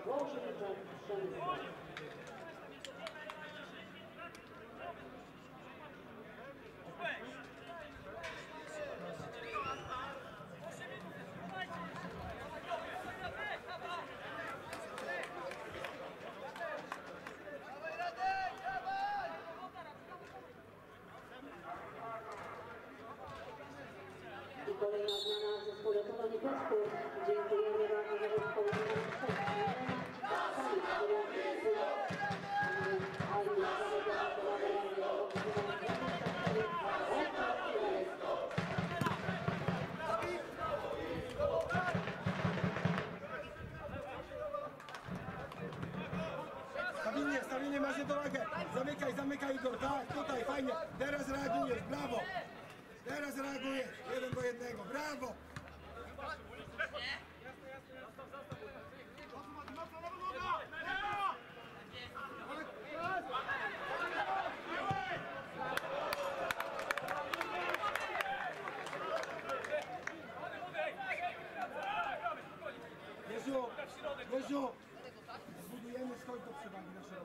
Włożniczak Przemysław. I kolejna zmiana w zespole Polonia Piotrków. Dziękujemy bardzo za zespół numer 3. Stawienie masz jedowagę. Zamykaj Igor. Tak, tutaj, fajnie. Teraz reagujesz, brawo. Teraz reagujesz. 1 do 1. Brawo. Jezu, zbudujemy skąd do przewagi na szeroko.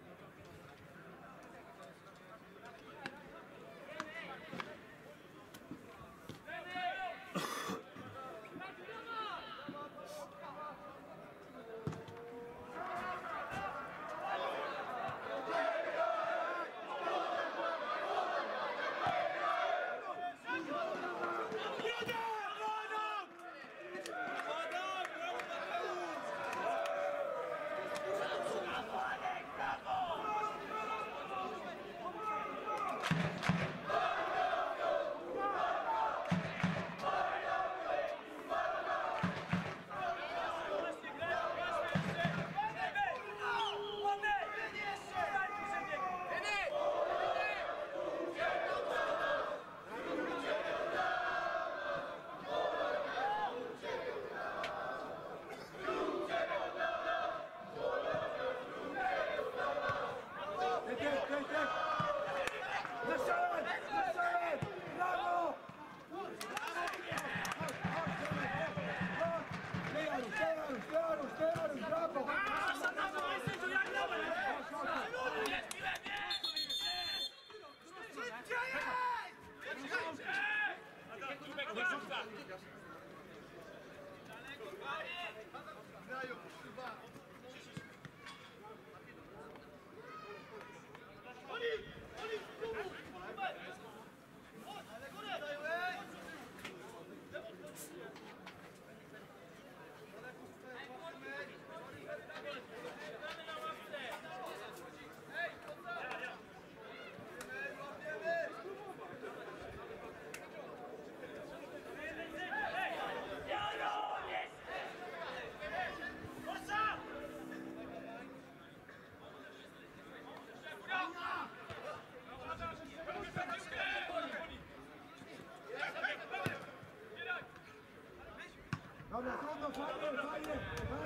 Dobra, trudno, fajnie.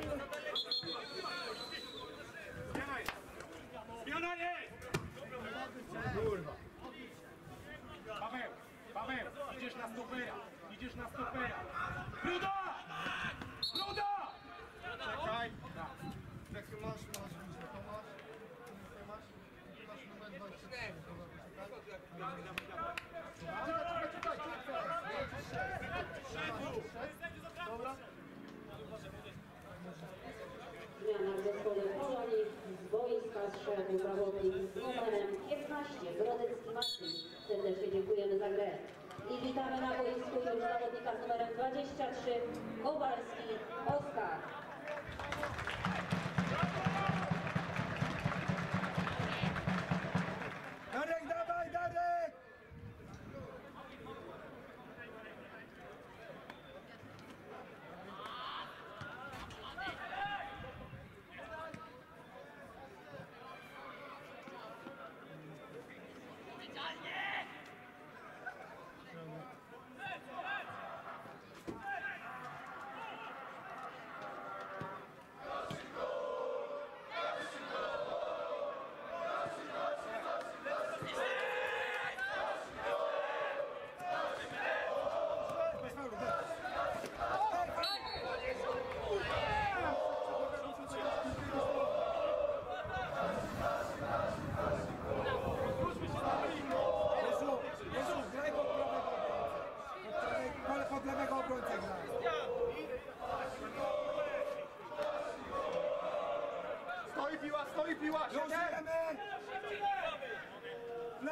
Zmiana jest! Kurwa. Paweł, idziesz na stopera. Ruda! Czekaj. Czekaj, masz liczbę, to masz. Masz numer 24. Czekaj. Dobra. Zmiana w zespole Polonii. Z boiska zszedł zawodnik z numerem 15, Brodecki Maciej. Serdecznie dziękujemy za grę. I witamy na boisku już zawodnika z numerem 23, Kowalski Oskar. Darek, dawaj, Darek!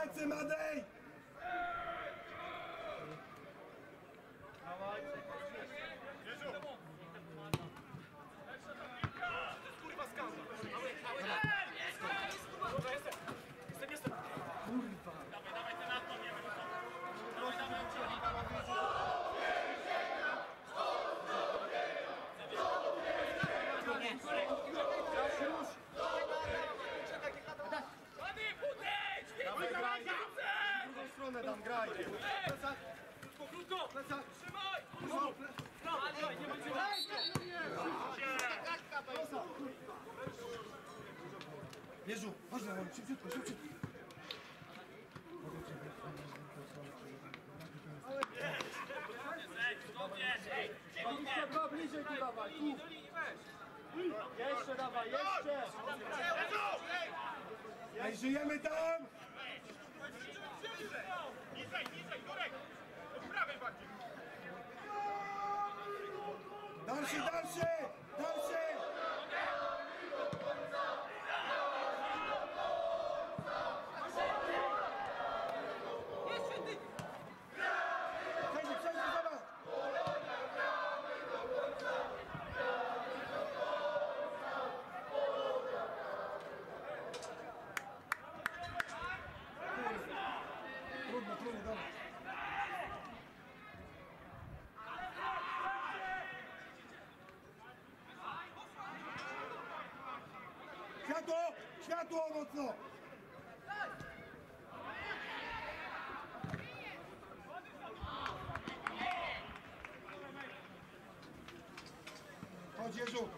plecy, Madej! Kurwa skandal! Jestem! Kurwa! Dawaj ten Anton, nie W drugą stronę dam, graj! Plecak! Krótko! Plecak! Trzymaj! Kurwa, plecak! Nie będzie Jeżu, chodź na mnie, szybciutko, szybciutko. Jeszcze bliżej tu dawaj, tu! Jeszcze dawaj, jeszcze! Ej, żyjemy tam! Niżej, Jurek! Od prawej bardziej! Dalszy, dalszy! Dalszy! Przejdzie, przejdzie, zobacz! Trudno, trudno, dobra. Światło! Światło mocno! Chodź, Jeżu!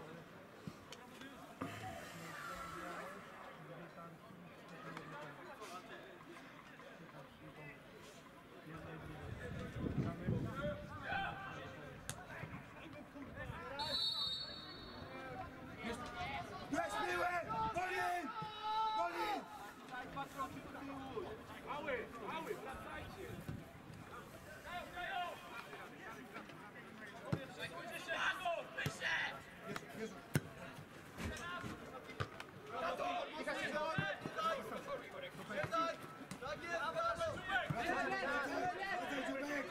Jest miłe! Golin! Golin! Mały, wracajcie! Jeżu! Wracaj, Dziubek!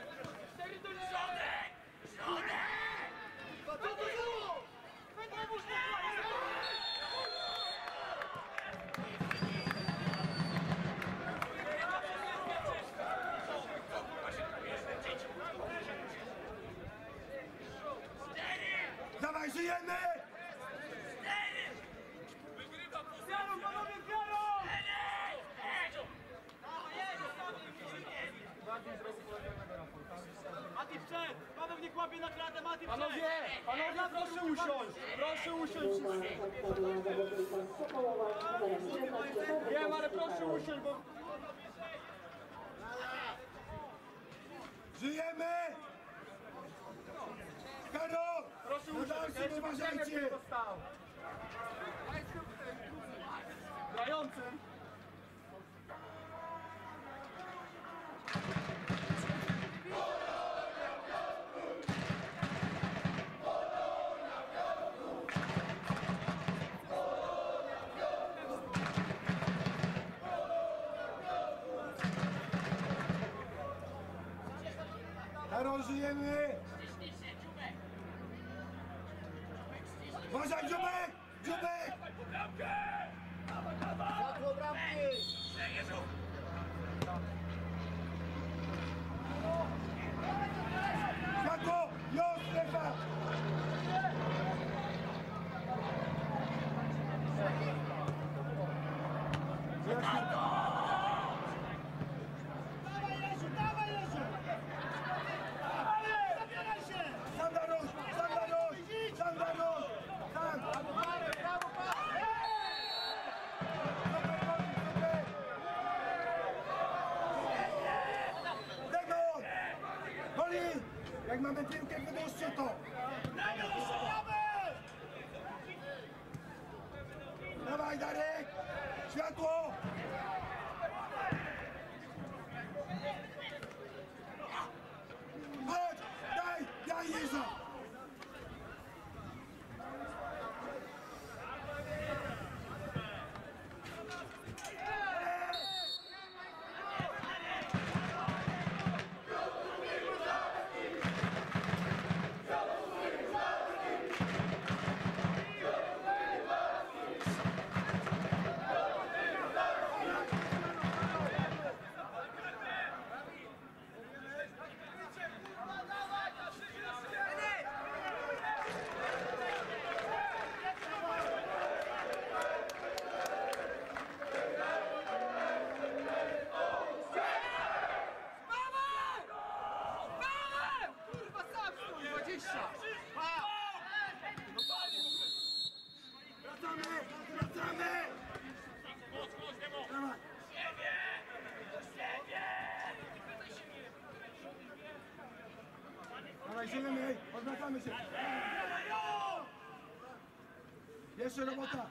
Dawaj, żyjemy! Wiarą, panowie, wiarą! Mati przed! Paweł nie kłapie na klatę, Mati przed! Panowie, proszę usiąść! Proszę usiąść! Wiem, ale proszę usiąść, bo... Żyjemy! Karol! Proszę Na usiąść, dalszym uważajcie! dostał. Grającym! Karol, żyjemy! Uważaj, Dziubek! Dziubek! Światło bramki! Światło! Już, strefa! Sandarusz! Sandarusz! Sandarusz! Sam! Demon! Golin! Jak mamy piłkę, wydłużcie to! Dawaj, Darek! Światło! Chodź! Daj Jeża! Dawaj, zielony, odwracamy się. Jeszcze robota.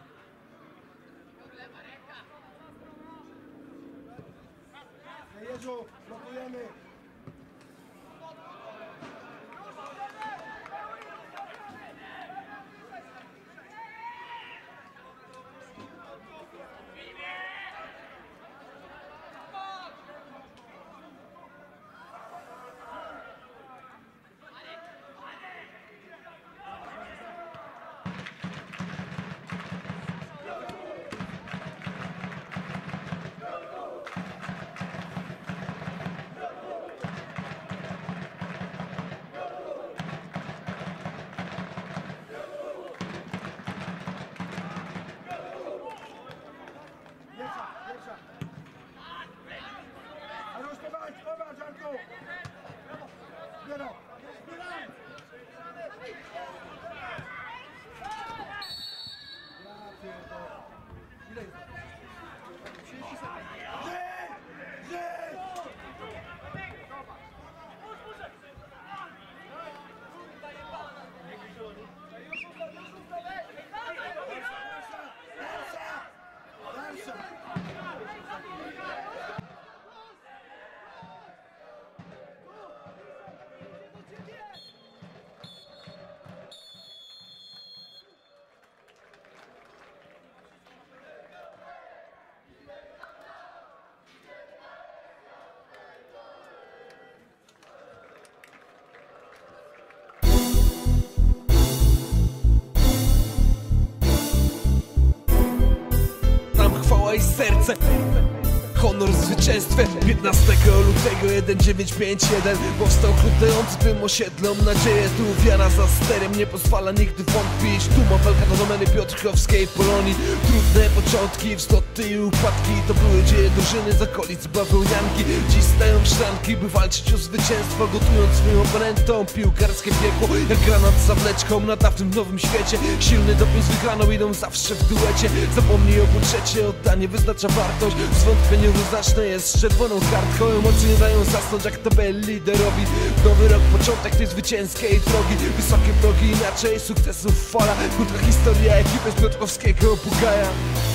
Jeżu, blokujemy. I serce. Honor w zwycięstwie 15 lutego 1951 powstał klub dający tym osiedlom nadzieję. Tu wiara za sterem nie pozwala nigdy wątpić. Tu ma walka do domeny piotrkowskiej Polonii. Trudne początki, wzloty i upadki to były dzieje drużyny z okolic bawełnianki. Dziś stają w szranki, by walczyć o zwycięstwo, gotując swoim oponentom piłkarskie piekło. Jak granat z zawleczką na dawnym nowym świecie. Silny doping z wygraną idą zawsze w duecie. Zapomnij o budżecie, oddanie wyznacza wartość. Zwątpienie równoznaczne jest z czerwoną kartką. Emocje nie dają zasnąć jak tabel liderowi. Nowy rok, początek tej zwycięskiej drogi. Wysokie progi, inaczej sukcesów fala. Krótka historia ekipy z piotrkowskiego Bugaja.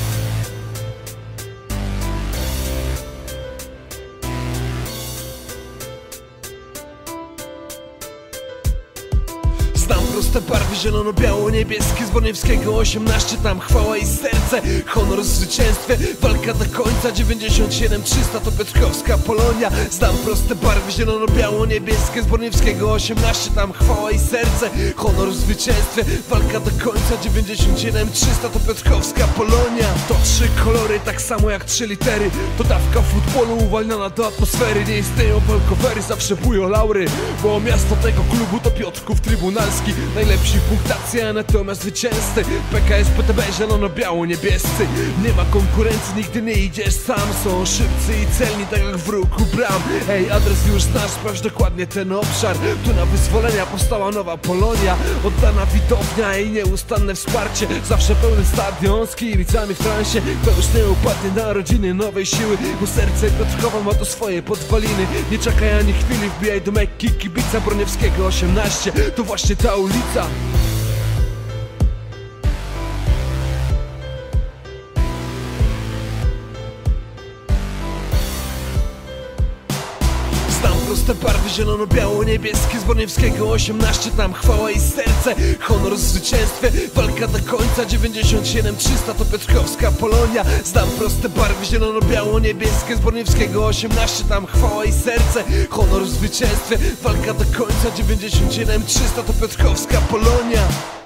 Znam proste barwy, zielono-biało-niebieskie z Borniewskiego 18, tam chwała i serce. Honor w zwycięstwie, walka do końca 97-300 to piotrkowska Polonia. Znam proste barwy, zielono-biało-niebieskie z Borniewskiego 18, tam chwała i serce. Honor w zwycięstwie, walka do końca 97-300 to piotrkowska Polonia. To 3 kolory, tak samo jak 3 litery. To dawka futbolu uwalniana do atmosfery. Nie istnieją walkowery, zawsze bują laury, bo miasto tego klubu to Piotrków Trybunalski. Najlepsi punktacja, natomiast zwycięzcy PKS, PTB, zielono-biało-niebiescy. Nie ma konkurencji, nigdy nie idziesz sam. Są szybcy i celni, tak jak w ruchu bram. Ej, adres już znasz, sprawdź dokładnie ten obszar. Tu na wyzwolenia powstała nowa Polonia. Oddana widownia i nieustanne wsparcie. Zawsze pełny stadion z kibicami w transie. Kto już nie upadnie na rodziny nowej siły, bo serce Piotrkowa ma tu swoje podwaliny. Nie czekaj ani chwili, wbijaj do Mekki kibica Borniewskiego 18. To właśnie ta ulica. Proste barwy, zielono-biało-niebieskie z Borniewskiego 18, tam chwała i serce. Honor w zwycięstwie, walka do końca 97-300 to piotrkowska Polonia. Znam proste barwy, zielono-biało-niebieskie z Borniewskiego 18, tam chwała i serce. Honor w zwycięstwie, walka do końca 97-300 to piotrkowska Polonia.